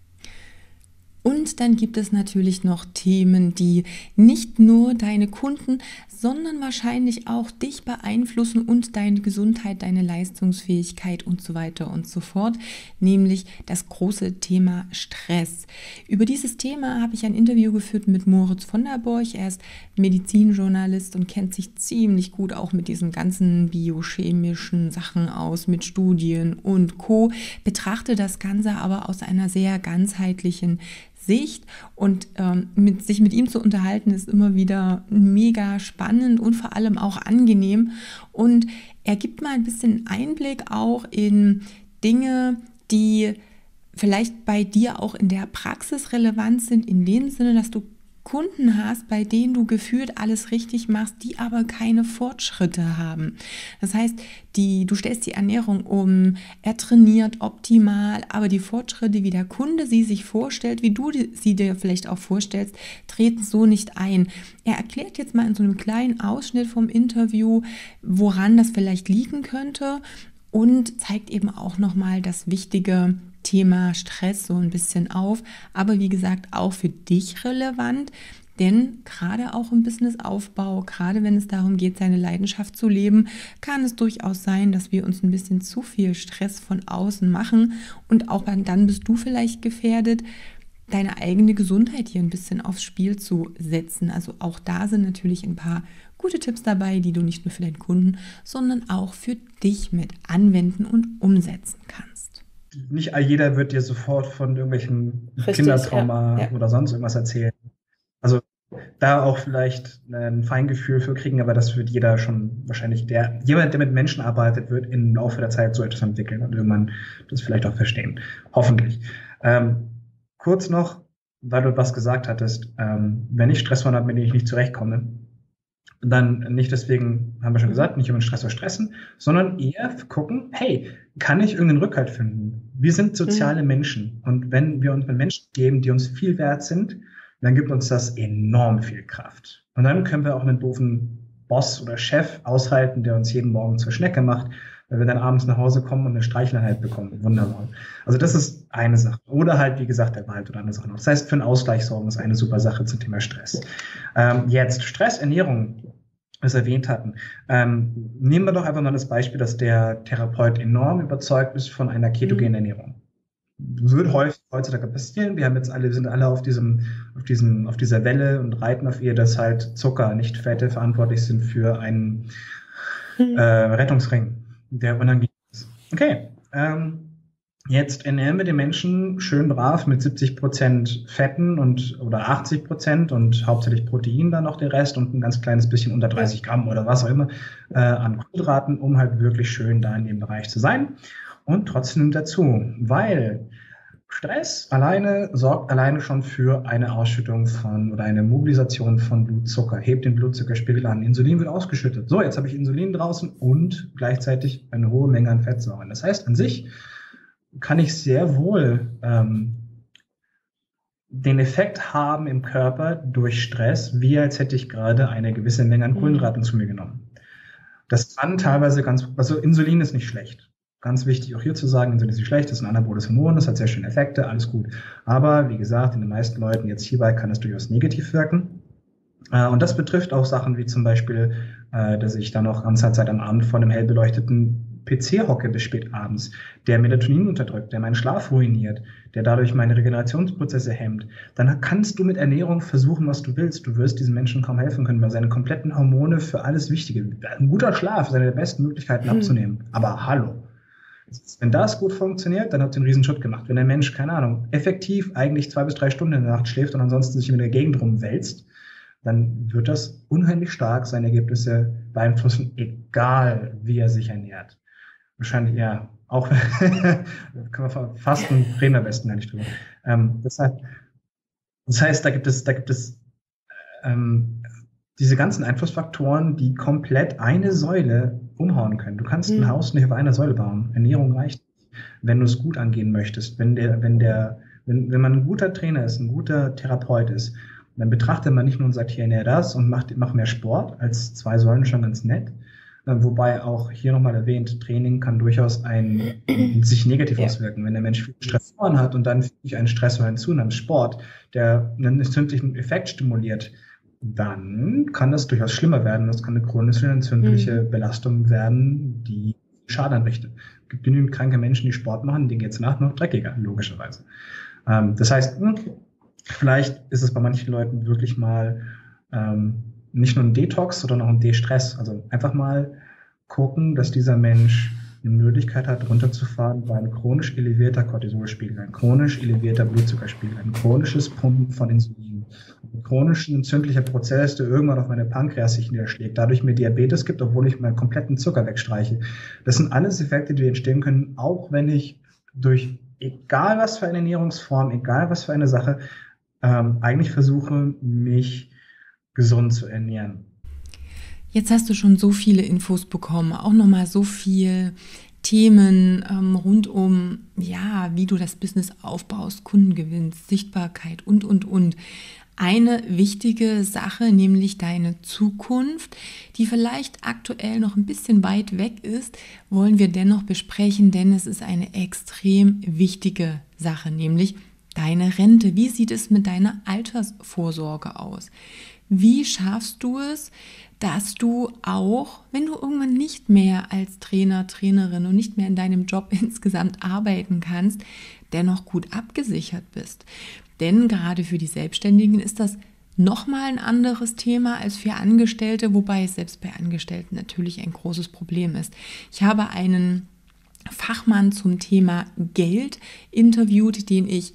Und dann gibt es natürlich noch Themen, die nicht nur deine Kunden, sondern wahrscheinlich auch dich beeinflussen und deine Gesundheit, deine Leistungsfähigkeit und so weiter und so fort, nämlich das große Thema Stress. Über dieses Thema habe ich ein Interview geführt mit Moritz von der Borch. Er ist Medizinjournalist und kennt sich ziemlich gut auch mit diesen ganzen biochemischen Sachen aus, mit Studien und Co. Betrachte das Ganze aber aus einer sehr ganzheitlichen Sicht und ähm, mit, sich mit ihm zu unterhalten ist immer wieder mega spannend und vor allem auch angenehm und er gibt mal ein bisschen Einblick auch in Dinge, die vielleicht bei dir auch in der Praxis relevant sind, in dem Sinne, dass du Kunden hast, bei denen du gefühlt alles richtig machst, die aber keine Fortschritte haben. Das heißt, die, du stellst die Ernährung um, er trainiert optimal, aber die Fortschritte, wie der Kunde sie sich vorstellt, wie du sie dir vielleicht auch vorstellst, treten so nicht ein. Er erklärt jetzt mal in so einem kleinen Ausschnitt vom Interview, woran das vielleicht liegen könnte und zeigt eben auch nochmal das wichtige Thema Stress so ein bisschen auf, aber wie gesagt auch für dich relevant, denn gerade auch im Businessaufbau, gerade wenn es darum geht, seine Leidenschaft zu leben, kann es durchaus sein, dass wir uns ein bisschen zu viel Stress von außen machen und auch dann bist du vielleicht gefährdet, deine eigene Gesundheit hier ein bisschen aufs Spiel zu setzen. Also auch da sind natürlich ein paar gute Tipps dabei, die du nicht nur für deinen Kunden, sondern auch für dich mit anwenden und umsetzen kannst. Nicht jeder wird dir sofort von irgendwelchen Richtig, Kindertrauma ja, ja. oder sonst irgendwas erzählen. Also da auch vielleicht ein Feingefühl für kriegen, aber das wird jeder schon wahrscheinlich, der jemand, der mit Menschen arbeitet, wird im Laufe der Zeit so etwas entwickeln und irgendwann das vielleicht auch verstehen. Hoffentlich. Ähm, kurz noch, weil du was gesagt hattest, ähm, wenn ich Stresshorn habe, mit dem ich nicht zurechtkomme, dann nicht deswegen, haben wir schon gesagt, nicht über den Stress stressen, sondern eher gucken, hey, kann ich irgendeinen Rückhalt finden? Wir sind soziale mhm. Menschen und wenn wir uns mit Menschen geben, die uns viel wert sind, dann gibt uns das enorm viel Kraft. Und dann können wir auch einen doofen Boss oder Chef aushalten, der uns jeden Morgen zur Schnecke macht, weil wir dann abends nach Hause kommen und eine Streicheleinheit bekommen. Wunderbar. Also das ist eine Sache. Oder halt, wie gesagt, der Wald oder andere Sachen. Das heißt, für einen Ausgleich sorgen ist eine super Sache zum Thema Stress. Ähm, jetzt Stress, Ernährung, was wir erwähnt hatten. Ähm, nehmen wir doch einfach mal das Beispiel, dass der Therapeut enorm überzeugt ist von einer ketogenen Ernährung. Wird häufig heutzutage passieren. Wir haben jetzt alle, wir sind alle auf diesem, auf diesem, auf dieser Welle und reiten auf ihr, dass halt Zucker, nicht Fette verantwortlich sind für einen äh, Rettungsring, der unangenehm ist. Okay. Ähm, Jetzt ernähren wir den Menschen schön brav mit siebzig Prozent Fetten und oder achtzig Prozent und hauptsächlich Protein dann noch der Rest und ein ganz kleines bisschen unter dreißig Gramm oder was auch immer äh, an Kohlenhydraten, um halt wirklich schön da in dem Bereich zu sein. Und trotzdem nimmt dazu, weil Stress alleine sorgt alleine schon für eine Ausschüttung von oder eine Mobilisation von Blutzucker, hebt den Blutzuckerspiegel an. Insulin wird ausgeschüttet. So, jetzt habe ich Insulin draußen und gleichzeitig eine hohe Menge an Fettsäuren. Das heißt, an sich kann ich sehr wohl ähm, den Effekt haben im Körper durch Stress, wie als hätte ich gerade eine gewisse Menge an Kohlenhydraten zu mir genommen. Das kann teilweise ganz, also Insulin ist nicht schlecht. Ganz wichtig auch hier zu sagen, Insulin ist nicht schlecht, das ist ein anaboles Hormon, das hat sehr schöne Effekte, alles gut. Aber wie gesagt, in den meisten Leuten jetzt hierbei kann es durchaus negativ wirken. Äh, und das betrifft auch Sachen wie zum Beispiel, äh, dass ich dann noch ganze Zeit am Abend vor einem hell beleuchteten P C hocke bis spät abends, der Melatonin unterdrückt, der meinen Schlaf ruiniert, der dadurch meine Regenerationsprozesse hemmt. Dann kannst du mit Ernährung versuchen, was du willst. Du wirst diesen Menschen kaum helfen können, weil seine kompletten Hormone für alles Wichtige, ein guter Schlaf ist eine der besten Möglichkeiten abzunehmen. Aber hallo. Wenn das gut funktioniert, dann habt ihr einen riesen Schritt gemacht. Wenn der Mensch, keine Ahnung, effektiv eigentlich zwei bis drei Stunden in der Nacht schläft und ansonsten sich in der Gegend rumwälzt, dann wird das unheimlich stark seine Ergebnisse beeinflussen, egal wie er sich ernährt. Wahrscheinlich, ja, auch, können wir fast und reden am besten gar nicht drüber. Ähm, das, heißt, das heißt, da gibt es, da gibt es ähm, diese ganzen Einflussfaktoren, die komplett eine Säule umhauen können. Du kannst ein Haus nicht auf einer Säule bauen. Ernährung reicht nicht, wenn du es gut angehen möchtest. Wenn der, wenn der, wenn, wenn man ein guter Trainer ist, ein guter Therapeut ist, dann betrachtet man nicht nur und sagt, hier ernähr das und mach, mach mehr Sport, als zwei Säulen schon ganz nett. Wobei auch hier nochmal erwähnt, Training kann durchaus ein, sich negativ ja. auswirken. Wenn der Mensch viel Stressoren hat und dann füge ich einen Stressor hinzu, namens Sport, der einen entzündlichen Effekt stimuliert, dann kann das durchaus schlimmer werden. Das kann eine chronische entzündliche mhm. Belastung werden, die Schaden anrichtet. Es gibt genügend kranke Menschen, die Sport machen, denen geht es nach noch dreckiger, logischerweise. Ähm, das heißt, vielleicht ist es bei manchen Leuten wirklich mal ähm, nicht nur ein Detox, sondern auch ein De-Stress. Also einfach mal gucken, dass dieser Mensch eine Möglichkeit hat, runterzufahren, weil ein chronisch elevierter Cortisolspiegel, ein chronisch elevierter Blutzuckerspiegel, ein chronisches Pumpen von Insulin, ein chronisch entzündlicher Prozess, der irgendwann auf meine Pankreas sich niederschlägt, dadurch mir Diabetes gibt, obwohl ich meinen kompletten Zucker wegstreiche. Das sind alles Effekte, die entstehen können, auch wenn ich durch egal was für eine Ernährungsform, egal was für eine Sache, ähm, eigentlich versuche, mich gesund zu ernähren. Jetzt hast du schon so viele Infos bekommen, auch nochmal so viel Themen ähm, rund um, ja, wie du das Business aufbaust, Kunden gewinnst, Sichtbarkeit und, und, und. Eine wichtige Sache, nämlich deine Zukunft, die vielleicht aktuell noch ein bisschen weit weg ist, wollen wir dennoch besprechen, denn es ist eine extrem wichtige Sache, nämlich deine Rente. Wie sieht es mit deiner Altersvorsorge aus? Wie schaffst du es, dass du auch, wenn du irgendwann nicht mehr als Trainer, Trainerin und nicht mehr in deinem Job insgesamt arbeiten kannst, dennoch gut abgesichert bist? Denn gerade für die Selbstständigen ist das nochmal ein anderes Thema als für Angestellte, wobei es selbst bei Angestellten natürlich ein großes Problem ist. Ich habe einen Fachmann zum Thema Geld interviewt, den ich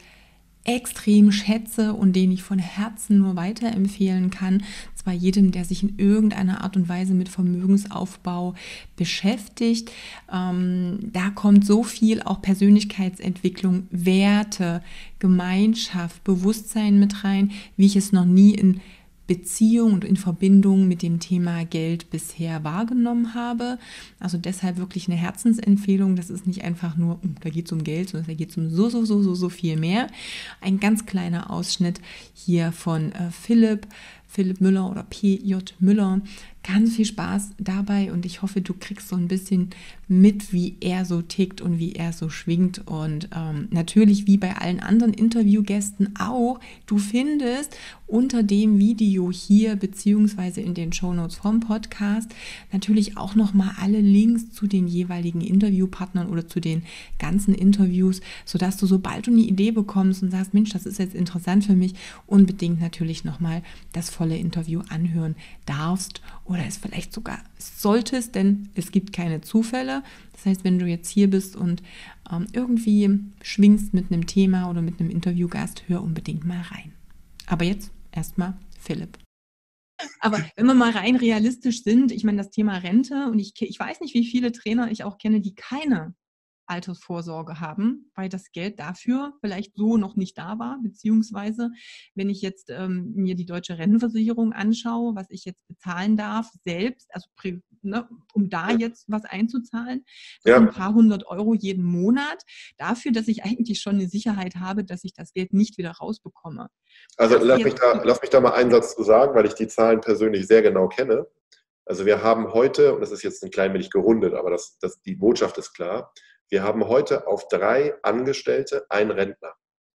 extrem schätze und den ich von Herzen nur weiterempfehlen kann. Zwar jedem, der sich in irgendeiner Art und Weise mit Vermögensaufbau beschäftigt. Ähm, da kommt so viel auch Persönlichkeitsentwicklung, Werte, Gemeinschaft, Bewusstsein mit rein, wie ich es noch nie in Beziehung und in Verbindung mit dem Thema Geld bisher wahrgenommen habe. Also deshalb wirklich eine Herzensempfehlung. Das ist nicht einfach nur, da geht es um Geld, sondern da geht es um so, so, so, so, so viel mehr. Ein ganz kleiner Ausschnitt hier von äh, Philipp, Philipp Müller oder P J Müller. Ganz viel Spaß dabei und ich hoffe, du kriegst so ein bisschen mit, wie er so tickt und wie er so schwingt. Und ähm, natürlich, wie bei allen anderen Interviewgästen auch, du findest unter dem Video hier beziehungsweise in den Shownotes vom Podcast natürlich auch nochmal alle Links zu den jeweiligen Interviewpartnern oder zu den ganzen Interviews, sodass du, sobald du eine Idee bekommst und sagst, Mensch, das ist jetzt interessant für mich, unbedingt natürlich nochmal das volle Interview anhören darfst oder es vielleicht sogar solltest, denn es gibt keine Zufälle. Das heißt, wenn du jetzt hier bist und ähm, irgendwie schwingst mit einem Thema oder mit einem Interviewgast, hör unbedingt mal rein. Aber jetzt erstmal Philipp. Aber wenn wir mal rein realistisch sind, ich meine, das Thema Rente, und ich, ich weiß nicht, wie viele Trainer ich auch kenne, die keine Altersvorsorge haben, weil das Geld dafür vielleicht so noch nicht da war, beziehungsweise wenn ich jetzt ähm, mir die deutsche Rentenversicherung anschaue, was ich jetzt bezahlen darf, selbst, also ne, um da jetzt was einzuzahlen, das Ja. sind ein paar hundert Euro jeden Monat, dafür, dass ich eigentlich schon eine Sicherheit habe, dass ich das Geld nicht wieder rausbekomme. Also Das lass mich, jetzt- da, lass mich da mal einen Satz zu sagen, weil ich die Zahlen persönlich sehr genau kenne. Also wir haben heute, und das ist jetzt ein klein wenig gerundet, aber das, das, die Botschaft ist klar, wir haben heute auf drei Angestellte einen Rentner.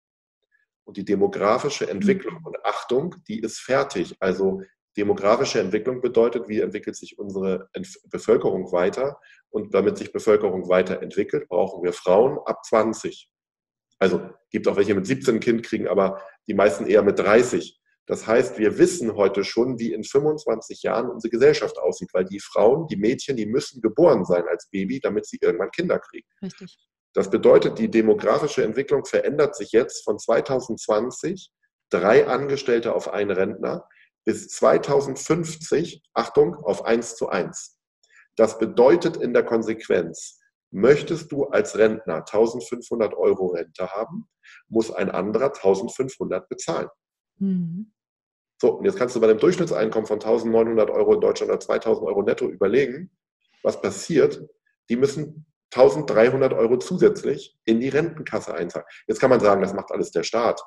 Und die demografische Entwicklung, und Achtung, die ist fertig. Also demografische Entwicklung bedeutet, wie entwickelt sich unsere Entf- Bevölkerung weiter. Und damit sich Bevölkerung weiterentwickelt, brauchen wir Frauen ab zwanzig. Also gibt auch welche mit siebzehn ein Kind kriegen, aber die meisten eher mit dreißig. Das heißt, wir wissen heute schon, wie in fünfundzwanzig Jahren unsere Gesellschaft aussieht, weil die Frauen, die Mädchen, die müssen geboren sein als Baby, damit sie irgendwann Kinder kriegen. Richtig. Das bedeutet, die demografische Entwicklung verändert sich jetzt von zweitausendzwanzig, drei Angestellte auf einen Rentner, bis zweitausendfünfzig, Achtung, auf eins zu eins. Das bedeutet in der Konsequenz, möchtest du als Rentner eintausendfünfhundert Euro Rente haben, muss ein anderer eintausendfünfhundert bezahlen. Mhm. So, und jetzt kannst du bei einem Durchschnittseinkommen von eintausendneunhundert Euro in Deutschland oder zweitausend Euro netto überlegen, was passiert. Die müssen eintausenddreihundert Euro zusätzlich in die Rentenkasse einzahlen. Jetzt kann man sagen, das macht alles der Staat.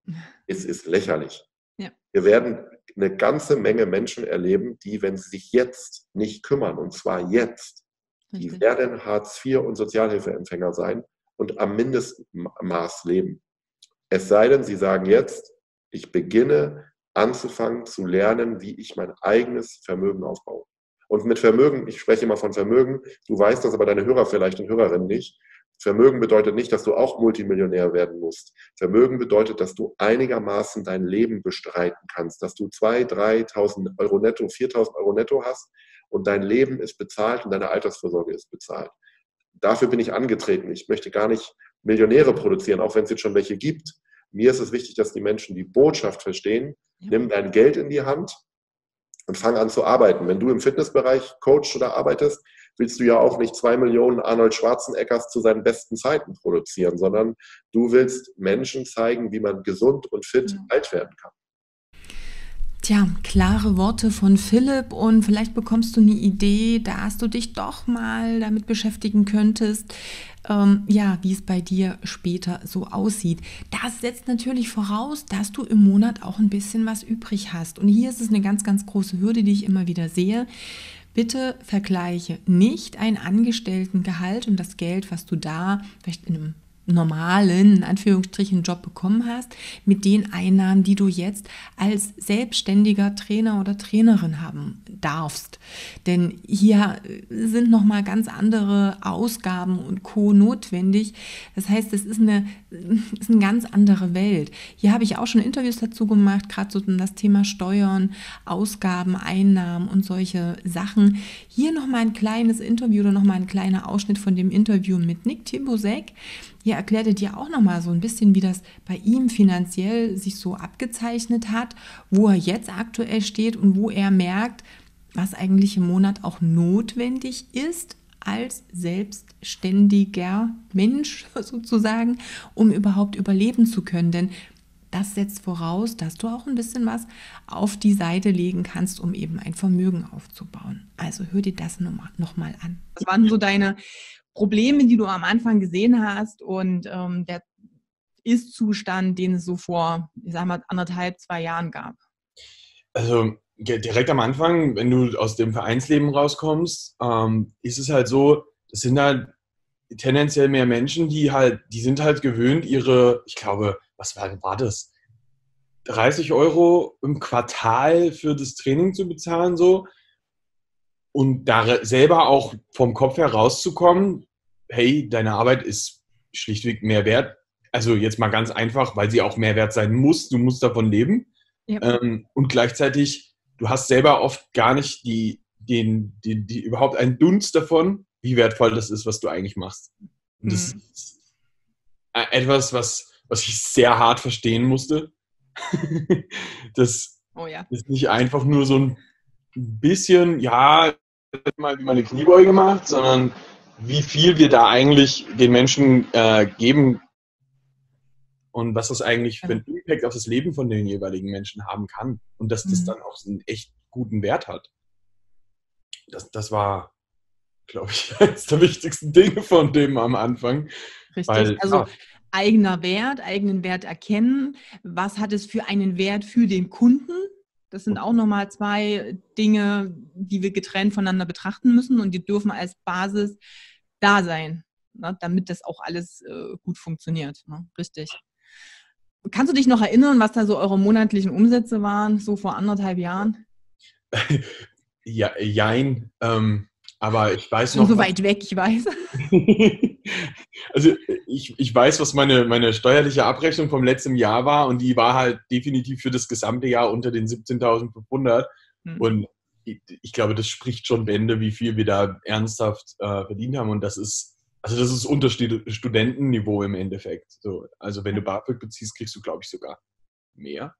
Es ist lächerlich. Ja. Wir werden eine ganze Menge Menschen erleben, die, wenn sie sich jetzt nicht kümmern, und zwar jetzt, die Richtig. werden Hartz vier und Sozialhilfeempfänger sein und am Mindestmaß leben. Es sei denn, sie sagen jetzt, ich beginne anzufangen zu lernen, wie ich mein eigenes Vermögen aufbaue. Und mit Vermögen, ich spreche immer von Vermögen, du weißt das aber deine Hörer vielleicht und Hörerinnen nicht. Vermögen bedeutet nicht, dass du auch Multimillionär werden musst. Vermögen bedeutet, dass du einigermaßen dein Leben bestreiten kannst, dass du zweitausend, dreitausend Euro netto, viertausend Euro netto hast und dein Leben ist bezahlt und deine Altersvorsorge ist bezahlt. Dafür bin ich angetreten. Ich möchte gar nicht Millionäre produzieren, auch wenn es jetzt schon welche gibt. Mir ist es wichtig, dass die Menschen die Botschaft verstehen. Ja. Nimm dein Geld in die Hand und fang an zu arbeiten. Wenn du im Fitnessbereich coachst oder arbeitest, willst du ja auch nicht zwei Millionen Arnold Schwarzeneggers zu seinen besten Zeiten produzieren, sondern du willst Menschen zeigen, wie man gesund und fit Ja. alt werden kann. Tja, klare Worte von Philipp, und vielleicht bekommst du eine Idee, dass du dich doch mal damit beschäftigen könntest, ähm, ja, wie es bei dir später so aussieht. Das setzt natürlich voraus, dass du im Monat auch ein bisschen was übrig hast. Und hier ist es eine ganz, ganz große Hürde, die ich immer wieder sehe. Bitte vergleiche nicht ein Angestelltengehalt und das Geld, was du da vielleicht in einem normalen, in Anführungsstrichen, Job bekommen hast, mit den Einnahmen, die du jetzt als selbstständiger Trainer oder Trainerin haben darfst. Denn hier sind nochmal ganz andere Ausgaben und Co. notwendig. Das heißt, es ist eine, es ist eine ganz andere Welt. Hier habe ich auch schon Interviews dazu gemacht, gerade so das Thema Steuern, Ausgaben, Einnahmen und solche Sachen. Hier nochmal ein kleines Interview oder nochmal ein kleiner Ausschnitt von dem Interview mit Nick Timosek. Hier erklärt er dir auch nochmal so ein bisschen, wie das bei ihm finanziell sich so abgezeichnet hat, wo er jetzt aktuell steht und wo er merkt, was eigentlich im Monat auch notwendig ist als selbstständiger Mensch sozusagen, um überhaupt überleben zu können. Denn das setzt voraus, dass du auch ein bisschen was auf die Seite legen kannst, um eben ein Vermögen aufzubauen. Also hör dir das nochmal an. Was waren so deine Probleme, die du am Anfang gesehen hast, und ähm, der Ist-Zustand, den es so vor, ich sag mal, anderthalb, zwei Jahren gab? Also direkt am Anfang, wenn du aus dem Vereinsleben rauskommst, ähm, ist es halt so, das sind halt tendenziell mehr Menschen, die halt, die sind halt gewöhnt, ihre, ich glaube, was war, war das? dreißig Euro im Quartal für das Training zu bezahlen, so. Und da selber auch vom Kopf her rauszukommen, hey, deine Arbeit ist schlichtweg mehr wert. Also jetzt mal ganz einfach, weil sie auch mehr wert sein muss. Du musst davon leben. Ja. Ähm, und gleichzeitig, du hast selber oft gar nicht die, den, die, die, überhaupt einen Dunst davon, wie wertvoll das ist, was du eigentlich machst. Und das mhm. ist etwas, was, was ich sehr hart verstehen musste. Das oh ja. ist nicht einfach nur so ein bisschen, ja, mal wie meine Kniebeuge macht, sondern wie viel wir da eigentlich den Menschen äh, geben und was das eigentlich für einen Impact auf das Leben von den jeweiligen Menschen haben kann. Und dass das mhm. dann auch so einen echt guten Wert hat. Das, das war, glaube ich, eines der wichtigsten Dinge von dem am Anfang. Richtig, weil, also ja, eigener Wert, eigenen Wert erkennen. Was hat es für einen Wert für den Kunden? Das sind auch nochmal zwei Dinge, die wir getrennt voneinander betrachten müssen und die dürfen als Basis da sein, ne, damit das auch alles äh, gut funktioniert. Ne? Richtig. Kannst du dich noch erinnern, was da so eure monatlichen Umsätze waren, so vor anderthalb Jahren? Ja, jein. Ähm, aber ich weiß Schon noch. so weit weg, ich weiß. Also ich, ich weiß, was meine, meine steuerliche Abrechnung vom letzten Jahr war und die war halt definitiv für das gesamte Jahr unter den siebzehntausendfünfhundert. Hm. Und ich, ich glaube, das spricht schon Bände, wie viel wir da ernsthaft äh, verdient haben. Und das ist, also das ist unter Studentenniveau im Endeffekt. So, also wenn du BAföG beziehst, kriegst du, glaube ich, sogar mehr.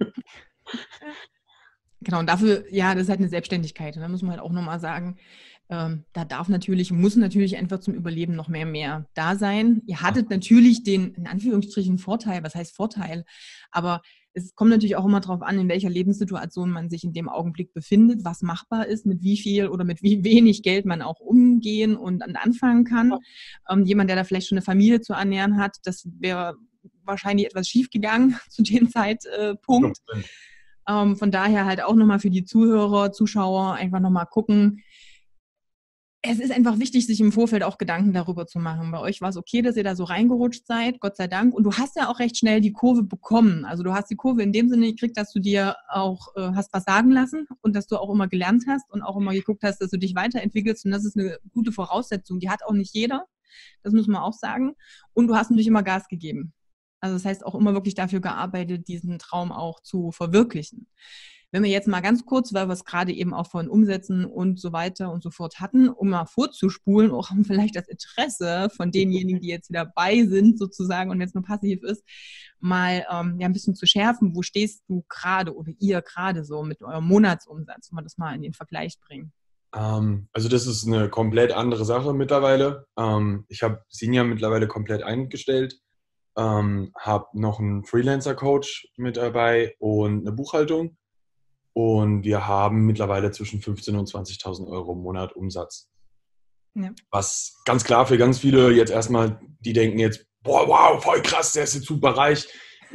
Genau, und dafür, ja, das ist halt eine Selbstständigkeit. Da muss man halt auch nochmal sagen, ähm, da darf natürlich, muss natürlich einfach zum Überleben noch mehr mehr da sein. Ihr hattet natürlich den, in Anführungsstrichen, Vorteil, was heißt Vorteil, aber es kommt natürlich auch immer darauf an, in welcher Lebenssituation man sich in dem Augenblick befindet, was machbar ist, mit wie viel oder mit wie wenig Geld man auch umgehen und anfangen kann. Ähm, jemand, der da vielleicht schon eine Familie zu ernähren hat, das wäre wahrscheinlich etwas schief gegangen zu dem Zeitpunkt. Ähm, von daher halt auch nochmal für die Zuhörer, Zuschauer einfach nochmal gucken. Es ist einfach wichtig, sich im Vorfeld auch Gedanken darüber zu machen. Bei euch war es okay, dass ihr da so reingerutscht seid, Gott sei Dank. Und du hast ja auch recht schnell die Kurve bekommen. Also du hast die Kurve in dem Sinne gekriegt, dass du dir auch äh, hast was sagen lassen und dass du auch immer gelernt hast und auch immer geguckt hast, dass du dich weiterentwickelst. Und das ist eine gute Voraussetzung. Die hat auch nicht jeder. Das muss man auch sagen. Und du hast natürlich immer Gas gegeben. Also das heißt auch immer wirklich dafür gearbeitet, diesen Traum auch zu verwirklichen. Wenn wir jetzt mal ganz kurz, weil wir es gerade eben auch von Umsätzen und so weiter und so fort hatten, um mal vorzuspulen, auch um vielleicht das Interesse von denjenigen, die jetzt hier dabei sind sozusagen und jetzt nur passiv ist, mal ähm, ja, ein bisschen zu schärfen. Wo stehst du gerade oder ihr gerade so mit eurem Monatsumsatz, wenn wir das mal in den Vergleich bringen? Ähm, also das ist eine komplett andere Sache mittlerweile. Ähm, ich habe Sinja mittlerweile komplett eingestellt. Ähm, habe noch einen Freelancer-Coach mit dabei und eine Buchhaltung. Und wir haben mittlerweile zwischen fünfzehntausend und zwanzigtausend Euro im Monat Umsatz. Ja. Was ganz klar für ganz viele jetzt erstmal, die denken jetzt, boah, wow, voll krass, der ist jetzt super reich.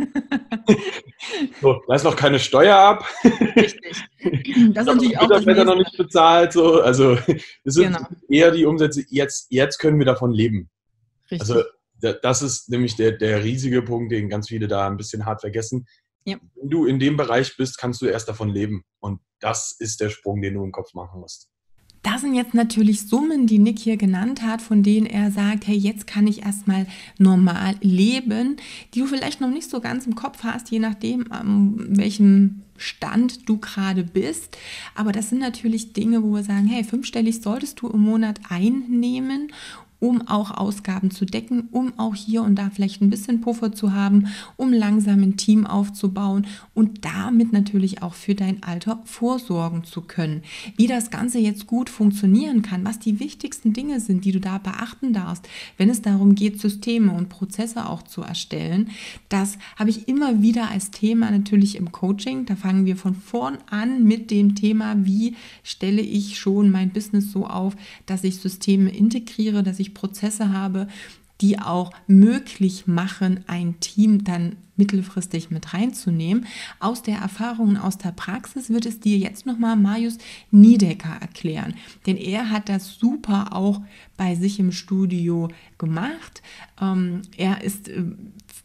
So, da ist noch keine Steuer ab. Richtig. Das ist natürlich auch das Nächste. Noch nicht bezahlt. So. Also das sind genau. eher die Umsätze, jetzt, jetzt können wir davon leben. Richtig. Also das ist nämlich der, der riesige Punkt, den ganz viele da ein bisschen hart vergessen. Ja. Wenn du in dem Bereich bist, kannst du erst davon leben. Und das ist der Sprung, den du im Kopf machen musst. Das sind jetzt natürlich Summen, die Nick hier genannt hat, von denen er sagt, hey, jetzt kann ich erstmal normal leben, die du vielleicht noch nicht so ganz im Kopf hast, je nachdem, an welchem Stand du gerade bist. Aber das sind natürlich Dinge, wo wir sagen, hey, fünfstellig solltest du im Monat einnehmen, um auch Ausgaben zu decken, um auch hier und da vielleicht ein bisschen Puffer zu haben, um langsam ein Team aufzubauen und damit natürlich auch für dein Alter vorsorgen zu können. Wie das Ganze jetzt gut funktionieren kann, was die wichtigsten Dinge sind, die du da beachten darfst, wenn es darum geht, Systeme und Prozesse auch zu erstellen, das habe ich immer wieder als Thema natürlich im Coaching. Da fangen wir von vorn an mit dem Thema, wie stelle ich schon mein Business so auf, dass ich Systeme integriere, dass ich Prozesse habe, die auch möglich machen, ein Team dann mittelfristig mit reinzunehmen. Aus der Erfahrung und aus der Praxis wird es dir jetzt nochmal Marius Niedecker erklären. Denn er hat das super auch bei sich im Studio gemacht. Ähm, er ist äh,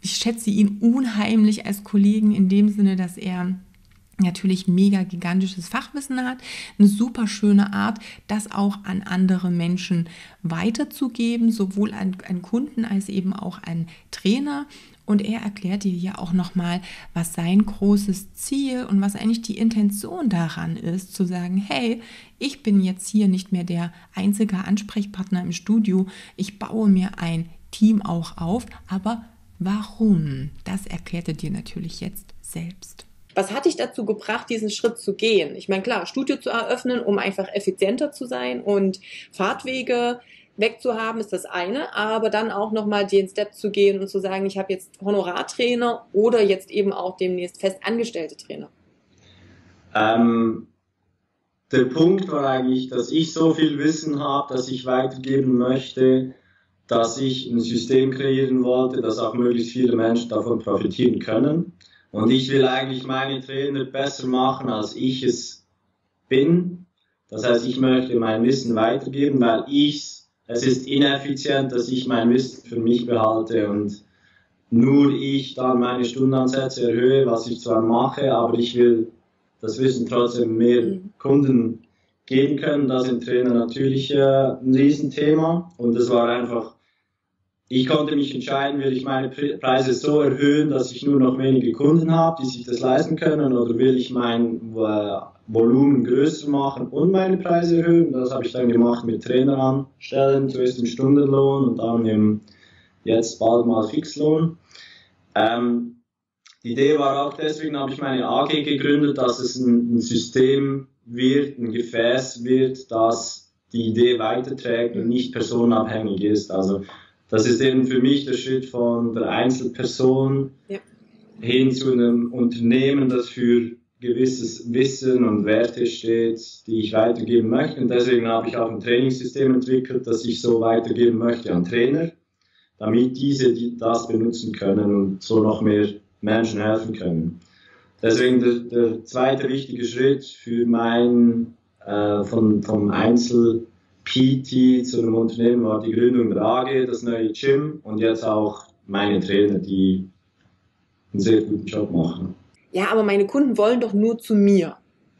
ich schätze ihn unheimlich als Kollegen in dem Sinne, dass er natürlich mega gigantisches Fachwissen hat, eine super schöne Art, das auch an andere Menschen weiterzugeben, sowohl an, an Kunden als eben auch an Trainer. Und er erklärt dir hier auch nochmal, was sein großes Ziel und was eigentlich die Intention daran ist, zu sagen, hey, ich bin jetzt hier nicht mehr der einzige Ansprechpartner im Studio, ich baue mir ein Team auch auf, aber warum? Das erklärt er dir natürlich jetzt selbst. Was hat dich dazu gebracht, diesen Schritt zu gehen? Ich meine, klar, Studio zu eröffnen, um einfach effizienter zu sein und Fahrtwege wegzuhaben, ist das eine, aber dann auch nochmal den Step zu gehen und zu sagen, ich habe jetzt Honorartrainer oder jetzt eben auch demnächst festangestellte Trainer. Ähm, der Punkt war eigentlich, dass ich so viel Wissen habe, dass ich weitergeben möchte, dass ich ein System kreieren wollte, dass auch möglichst viele Menschen davon profitieren können. Und ich will eigentlich meine Trainer besser machen, als ich es bin. Das heißt, ich möchte mein Wissen weitergeben, weil ich es ist ineffizient, dass ich mein Wissen für mich behalte und nur ich dann meine Stundenansätze erhöhe, was ich zwar mache, aber ich will das Wissen trotzdem mehr Kunden geben können. Da sind Trainer natürlich äh, ein Riesenthema und das war einfach, ich konnte mich entscheiden, will ich meine Preise so erhöhen, dass ich nur noch wenige Kunden habe, die sich das leisten können, oder will ich mein äh, Volumen größer machen und meine Preise erhöhen. Das habe ich dann gemacht mit Trainer anstellen, zuerst im Stundenlohn und dann im jetzt bald mal Fixlohn. Ähm, die Idee war auch deswegen, habe ich meine A G gegründet, dass es ein, ein System wird, ein Gefäß wird, das die Idee weiterträgt und nicht personenabhängig ist. Also das ist eben für mich der Schritt von der Einzelperson ja. hin zu einem Unternehmen, das für gewisses Wissen und Werte steht, die ich weitergeben möchte. Und deswegen habe ich auch ein Trainingssystem entwickelt, das ich so weitergeben möchte an Trainer, damit diese die das benutzen können und so noch mehr Menschen helfen können. Deswegen der, der zweite wichtige Schritt für mein äh, von, vom Einzel-P T zu einem Unternehmen war die Gründung der A G, das neue Gym und jetzt auch meine Trainer, die einen sehr guten Job machen. Ja, aber meine Kunden wollen doch nur zu mir.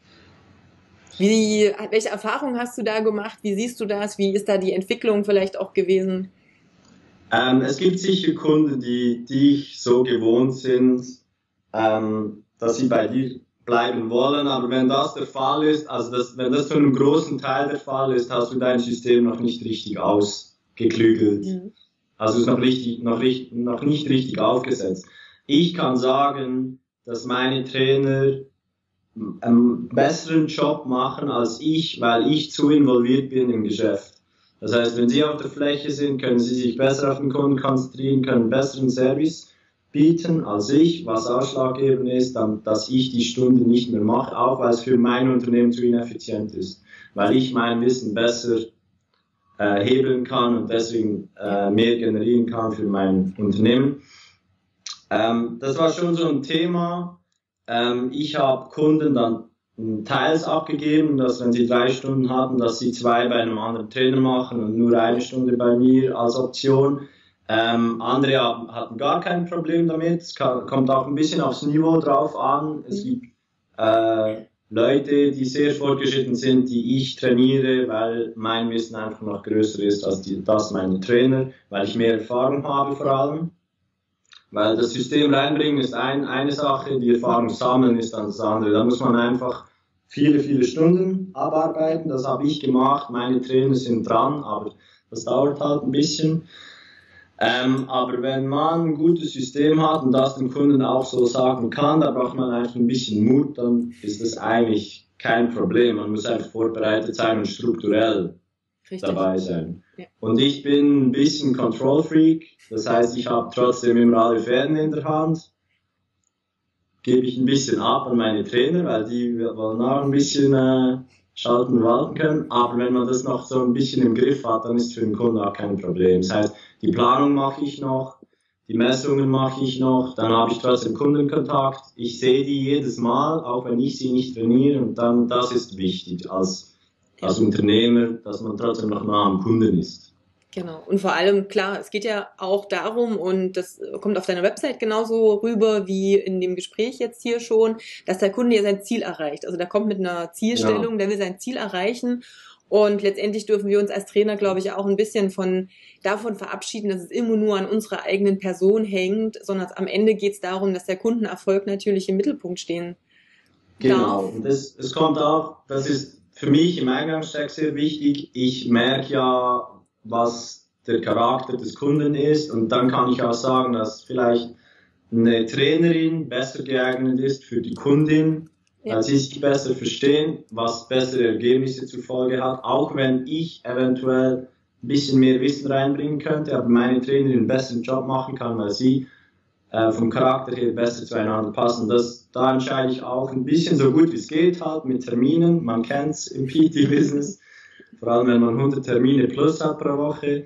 Wie, welche Erfahrungen hast du da gemacht? Wie siehst du das? Wie ist da die Entwicklung vielleicht auch gewesen? Ähm, es gibt sicher Kunden, die dich so gewohnt sind, ähm, dass sie bei dir bleiben wollen. Aber wenn das der Fall ist, also das, wenn das zu einem großen Teil der Fall ist, hast du dein System noch nicht richtig ausgeklügelt. Mhm. Also es ist noch, richtig, noch, noch nicht richtig aufgesetzt. Ich kann sagen, dass meine Trainer einen besseren Job machen als ich, weil ich zu involviert bin im Geschäft. Das heißt, wenn sie auf der Fläche sind, können sie sich besser auf den Kunden konzentrieren, können einen besseren Service bieten als ich, was ausschlaggebend ist, dann, dass ich die Stunde nicht mehr mache, auch weil es für mein Unternehmen zu ineffizient ist, weil ich mein Wissen besser äh, hebeln kann und deswegen äh, mehr generieren kann für mein Unternehmen. Ähm, das war schon so ein Thema. Ähm, ich habe Kunden dann teils abgegeben, dass wenn sie drei Stunden hatten, dass sie zwei bei einem anderen Trainer machen und nur eine Stunde bei mir als Option. Ähm, andere hatten gar kein Problem damit. Es kann, kommt auch ein bisschen aufs Niveau drauf an. Es gibt äh, Leute, die sehr fortgeschritten sind, die ich trainiere, weil mein Wissen einfach noch größer ist als die, das meiner Trainer, weil ich mehr Erfahrung habe vor allem. Weil das System reinbringen ist ein, eine Sache, die Erfahrung sammeln ist dann das andere. Da muss man einfach viele, viele Stunden abarbeiten. Das habe ich gemacht. Meine Trainer sind dran, aber das dauert halt ein bisschen. Ähm, aber wenn man ein gutes System hat und das dem Kunden auch so sagen kann, da braucht man einfach ein bisschen Mut, dann ist das eigentlich kein Problem. Man muss einfach vorbereitet sein und strukturell Richtig. dabei sein. Ja. Und ich bin ein bisschen Control Freak, das heißt, ich habe trotzdem immer alle Fäden in der Hand, gebe ich ein bisschen ab an meine Trainer, weil die wollen auch ein bisschen äh, schalten und walten können, aber wenn man das noch so ein bisschen im Griff hat, dann ist für den Kunden auch kein Problem. Das heißt, die Planung mache ich noch, die Messungen mache ich noch, dann habe ich trotzdem Kundenkontakt, ich sehe die jedes Mal, auch wenn ich sie nicht trainiere, und dann, das ist wichtig als als Unternehmer, dass man trotzdem noch nah am Kunden ist. Genau. Und vor allem, klar, es geht ja auch darum, und das kommt auf deiner Website genauso rüber wie in dem Gespräch jetzt hier schon, dass der Kunde ja sein Ziel erreicht. Also der kommt mit einer Zielstellung, ja. der will sein Ziel erreichen. Und letztendlich dürfen wir uns als Trainer, glaube ich, auch ein bisschen von davon verabschieden, dass es immer nur an unserer eigenen Person hängt, sondern am Ende geht es darum, dass der Kundenerfolg natürlich im Mittelpunkt stehen Genau. darf. Und das, es kommt auch, das ist für mich im Eingangstext sehr wichtig. Ich merke ja, was der Charakter des Kunden ist, und dann kann ich auch sagen, dass vielleicht eine Trainerin besser geeignet ist für die Kundin, ja. weil sie sich besser verstehen, was bessere Ergebnisse zur Folge hat, auch wenn ich eventuell ein bisschen mehr Wissen reinbringen könnte, aber meine Trainerin einen besseren Job machen kann, weil sie äh, vom Charakter her besser zueinander passen. Das, da entscheide ich auch ein bisschen so gut wie es geht halt mit Terminen. Man kennt es im P T-Business. Vor allem, wenn man hundert Termine plus hat pro Woche.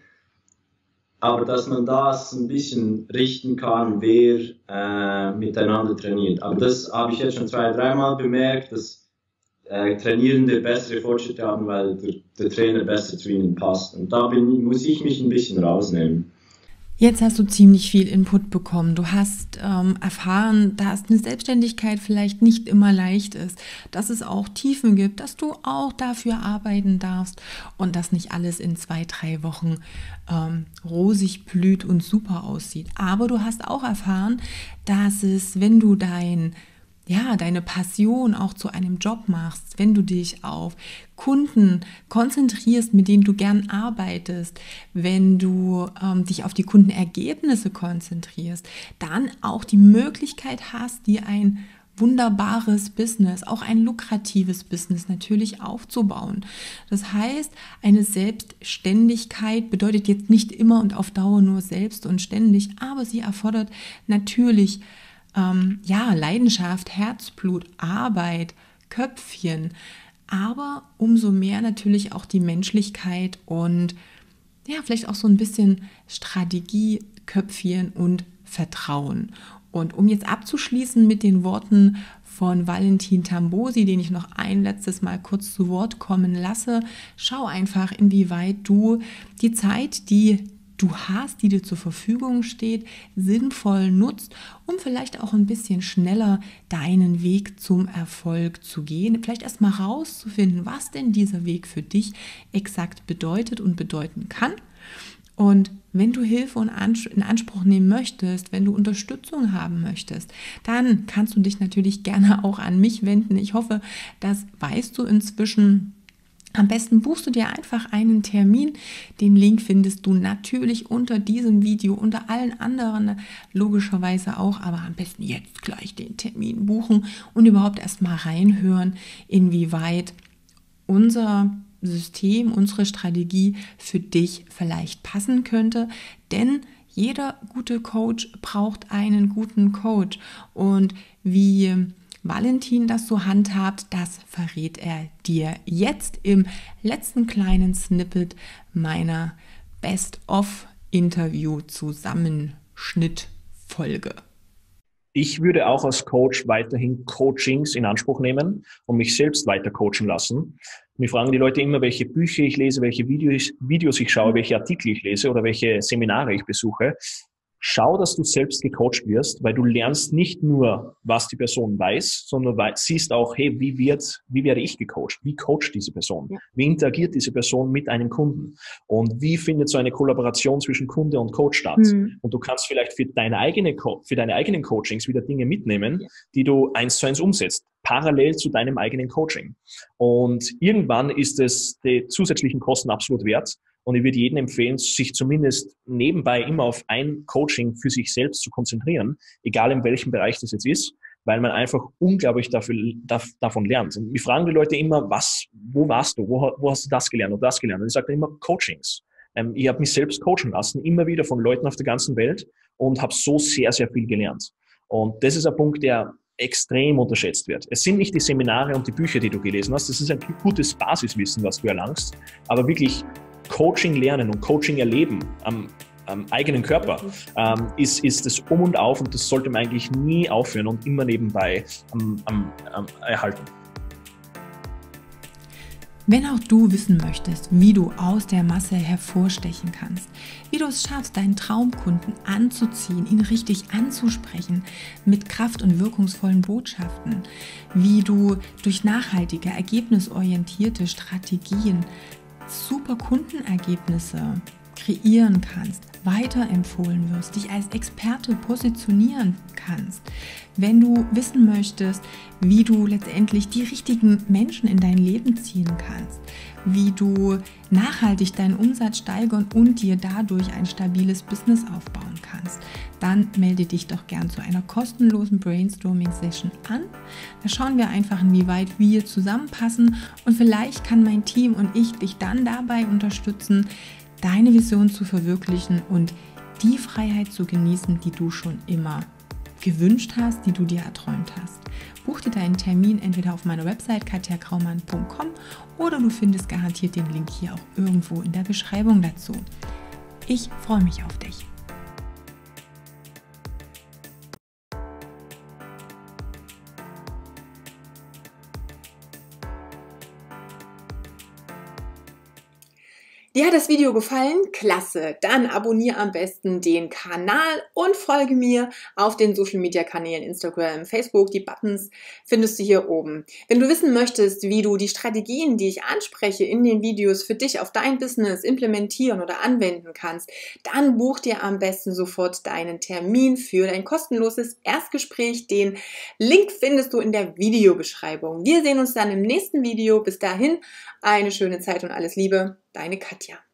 Aber dass man das ein bisschen richten kann, wer äh, miteinander trainiert. Aber das habe ich jetzt schon zwei, dreimal bemerkt, dass äh, Trainierende bessere Fortschritte haben, weil der, der Trainer besser zu ihnen passt. Und da bin, muss ich mich ein bisschen rausnehmen. Jetzt hast du ziemlich viel Input bekommen. Du hast ähm, erfahren, dass eine Selbstständigkeit vielleicht nicht immer leicht ist, dass es auch Tiefen gibt, dass du auch dafür arbeiten darfst und dass nicht alles in zwei, drei Wochen ähm, rosig blüht und super aussieht. Aber du hast auch erfahren, dass es, wenn du dein ja, deine Passion auch zu einem Job machst, wenn du dich auf Kunden konzentrierst, mit denen du gern arbeitest, wenn du ähm, dich auf die Kundenergebnisse konzentrierst, dann auch die Möglichkeit hast, dir ein wunderbares Business, auch ein lukratives Business natürlich aufzubauen. Das heißt, eine Selbstständigkeit bedeutet jetzt nicht immer und auf Dauer nur selbst und ständig, aber sie erfordert natürlich Ähm, ja, Leidenschaft, Herzblut, Arbeit, Köpfchen, aber umso mehr natürlich auch die Menschlichkeit und ja, vielleicht auch so ein bisschen Strategie, Köpfchen und Vertrauen. Und um jetzt abzuschließen mit den Worten von Valentin Tambosi, den ich noch ein letztes Mal kurz zu Wort kommen lasse, schau einfach, inwieweit du die Zeit, die du hast, die dir zur Verfügung steht, sinnvoll nutzt, um vielleicht auch ein bisschen schneller deinen Weg zum Erfolg zu gehen. Vielleicht erst mal rauszufinden, was denn dieser Weg für dich exakt bedeutet und bedeuten kann. Und wenn du Hilfe in Anspruch nehmen möchtest, wenn du Unterstützung haben möchtest, dann kannst du dich natürlich gerne auch an mich wenden. Ich hoffe, das weißt du inzwischen. Am besten buchst du dir einfach einen Termin. Den Link findest du natürlich unter diesem Video, unter allen anderen logischerweise auch, aber am besten jetzt gleich den Termin buchen und überhaupt erst mal reinhören, inwieweit unser System, unsere Strategie für dich vielleicht passen könnte. Denn jeder gute Coach braucht einen guten Coach. Und wie Valentin das so handhabt, das verrät er dir jetzt im letzten kleinen Snippet meiner Best-of-Interview-Zusammenschnitt-Folge. Ich würde auch als Coach weiterhin Coachings in Anspruch nehmen und mich selbst weiter coachen lassen. Mir fragen die Leute immer, welche Bücher ich lese, welche Videos, Videos ich schaue, welche Artikel ich lese oder welche Seminare ich besuche. Schau, dass du selbst gecoacht wirst, weil du lernst nicht nur, was die Person weiß, sondern siehst auch, hey, wie wird, wie werde ich gecoacht? Wie coacht diese Person? Ja. Wie interagiert diese Person mit einem Kunden? Und wie findet so eine Kollaboration zwischen Kunde und Coach statt? Mhm. Und du kannst vielleicht für deine eigene, für deine eigenen Coachings wieder Dinge mitnehmen, ja. die du eins zu eins umsetzt, parallel zu deinem eigenen Coaching. Und irgendwann ist es die zusätzlichen Kosten absolut wert. Und ich würde jedem empfehlen, sich zumindest nebenbei immer auf ein Coaching für sich selbst zu konzentrieren, egal in welchem Bereich das jetzt ist, weil man einfach unglaublich dafür, da, davon lernt. Und mir fragen die Leute immer, was, wo warst du, wo, wo hast du das gelernt oder das gelernt? Und ich sage dann immer Coachings. Ähm, ich habe mich selbst coachen lassen, immer wieder von Leuten auf der ganzen Welt und habe so sehr, sehr viel gelernt. Und das ist ein Punkt, der extrem unterschätzt wird. Es sind nicht die Seminare und die Bücher, die du gelesen hast, das ist ein gutes Basiswissen, was du erlangst, aber wirklich Coaching lernen und Coaching erleben am, am eigenen Körper ähm, ist, ist das Um und Auf und das sollte man eigentlich nie aufhören und immer nebenbei ähm, ähm, ähm, erhalten. Wenn auch du wissen möchtest, wie du aus der Masse hervorstechen kannst, wie du es schaffst, deinen Traumkunden anzuziehen, ihn richtig anzusprechen mit kraft- und wirkungsvollen Botschaften, wie du durch nachhaltige, ergebnisorientierte Strategien super Kundenergebnisse kreieren kannst, weiterempfohlen wirst, dich als Experte positionieren kannst, wenn du wissen möchtest, wie du letztendlich die richtigen Menschen in dein Leben ziehen kannst, wie du nachhaltig deinen Umsatz steigern und dir dadurch ein stabiles Business aufbauen kannst, dann melde dich doch gern zu einer kostenlosen Brainstorming-Session an. Da schauen wir einfach, inwieweit wir zusammenpassen und vielleicht kann mein Team und ich dich dann dabei unterstützen, deine Vision zu verwirklichen und die Freiheit zu genießen, die du schon immer gewünscht hast, die du dir erträumt hast. Buch dir deinen Termin entweder auf meiner Website katja kraumann punkt com oder du findest garantiert den Link hier auch irgendwo in der Beschreibung dazu. Ich freue mich auf dich. Dir hat das Video gefallen? Klasse! Dann abonniere am besten den Kanal und folge mir auf den Social Media Kanälen Instagram, Facebook. Die Buttons findest du hier oben. Wenn du wissen möchtest, wie du die Strategien, die ich anspreche in den Videos für dich auf dein Business implementieren oder anwenden kannst, dann buch dir am besten sofort deinen Termin für dein kostenloses Erstgespräch. Den Link findest du in der Videobeschreibung. Wir sehen uns dann im nächsten Video. Bis dahin eine schöne Zeit und alles Liebe. Deine Katja.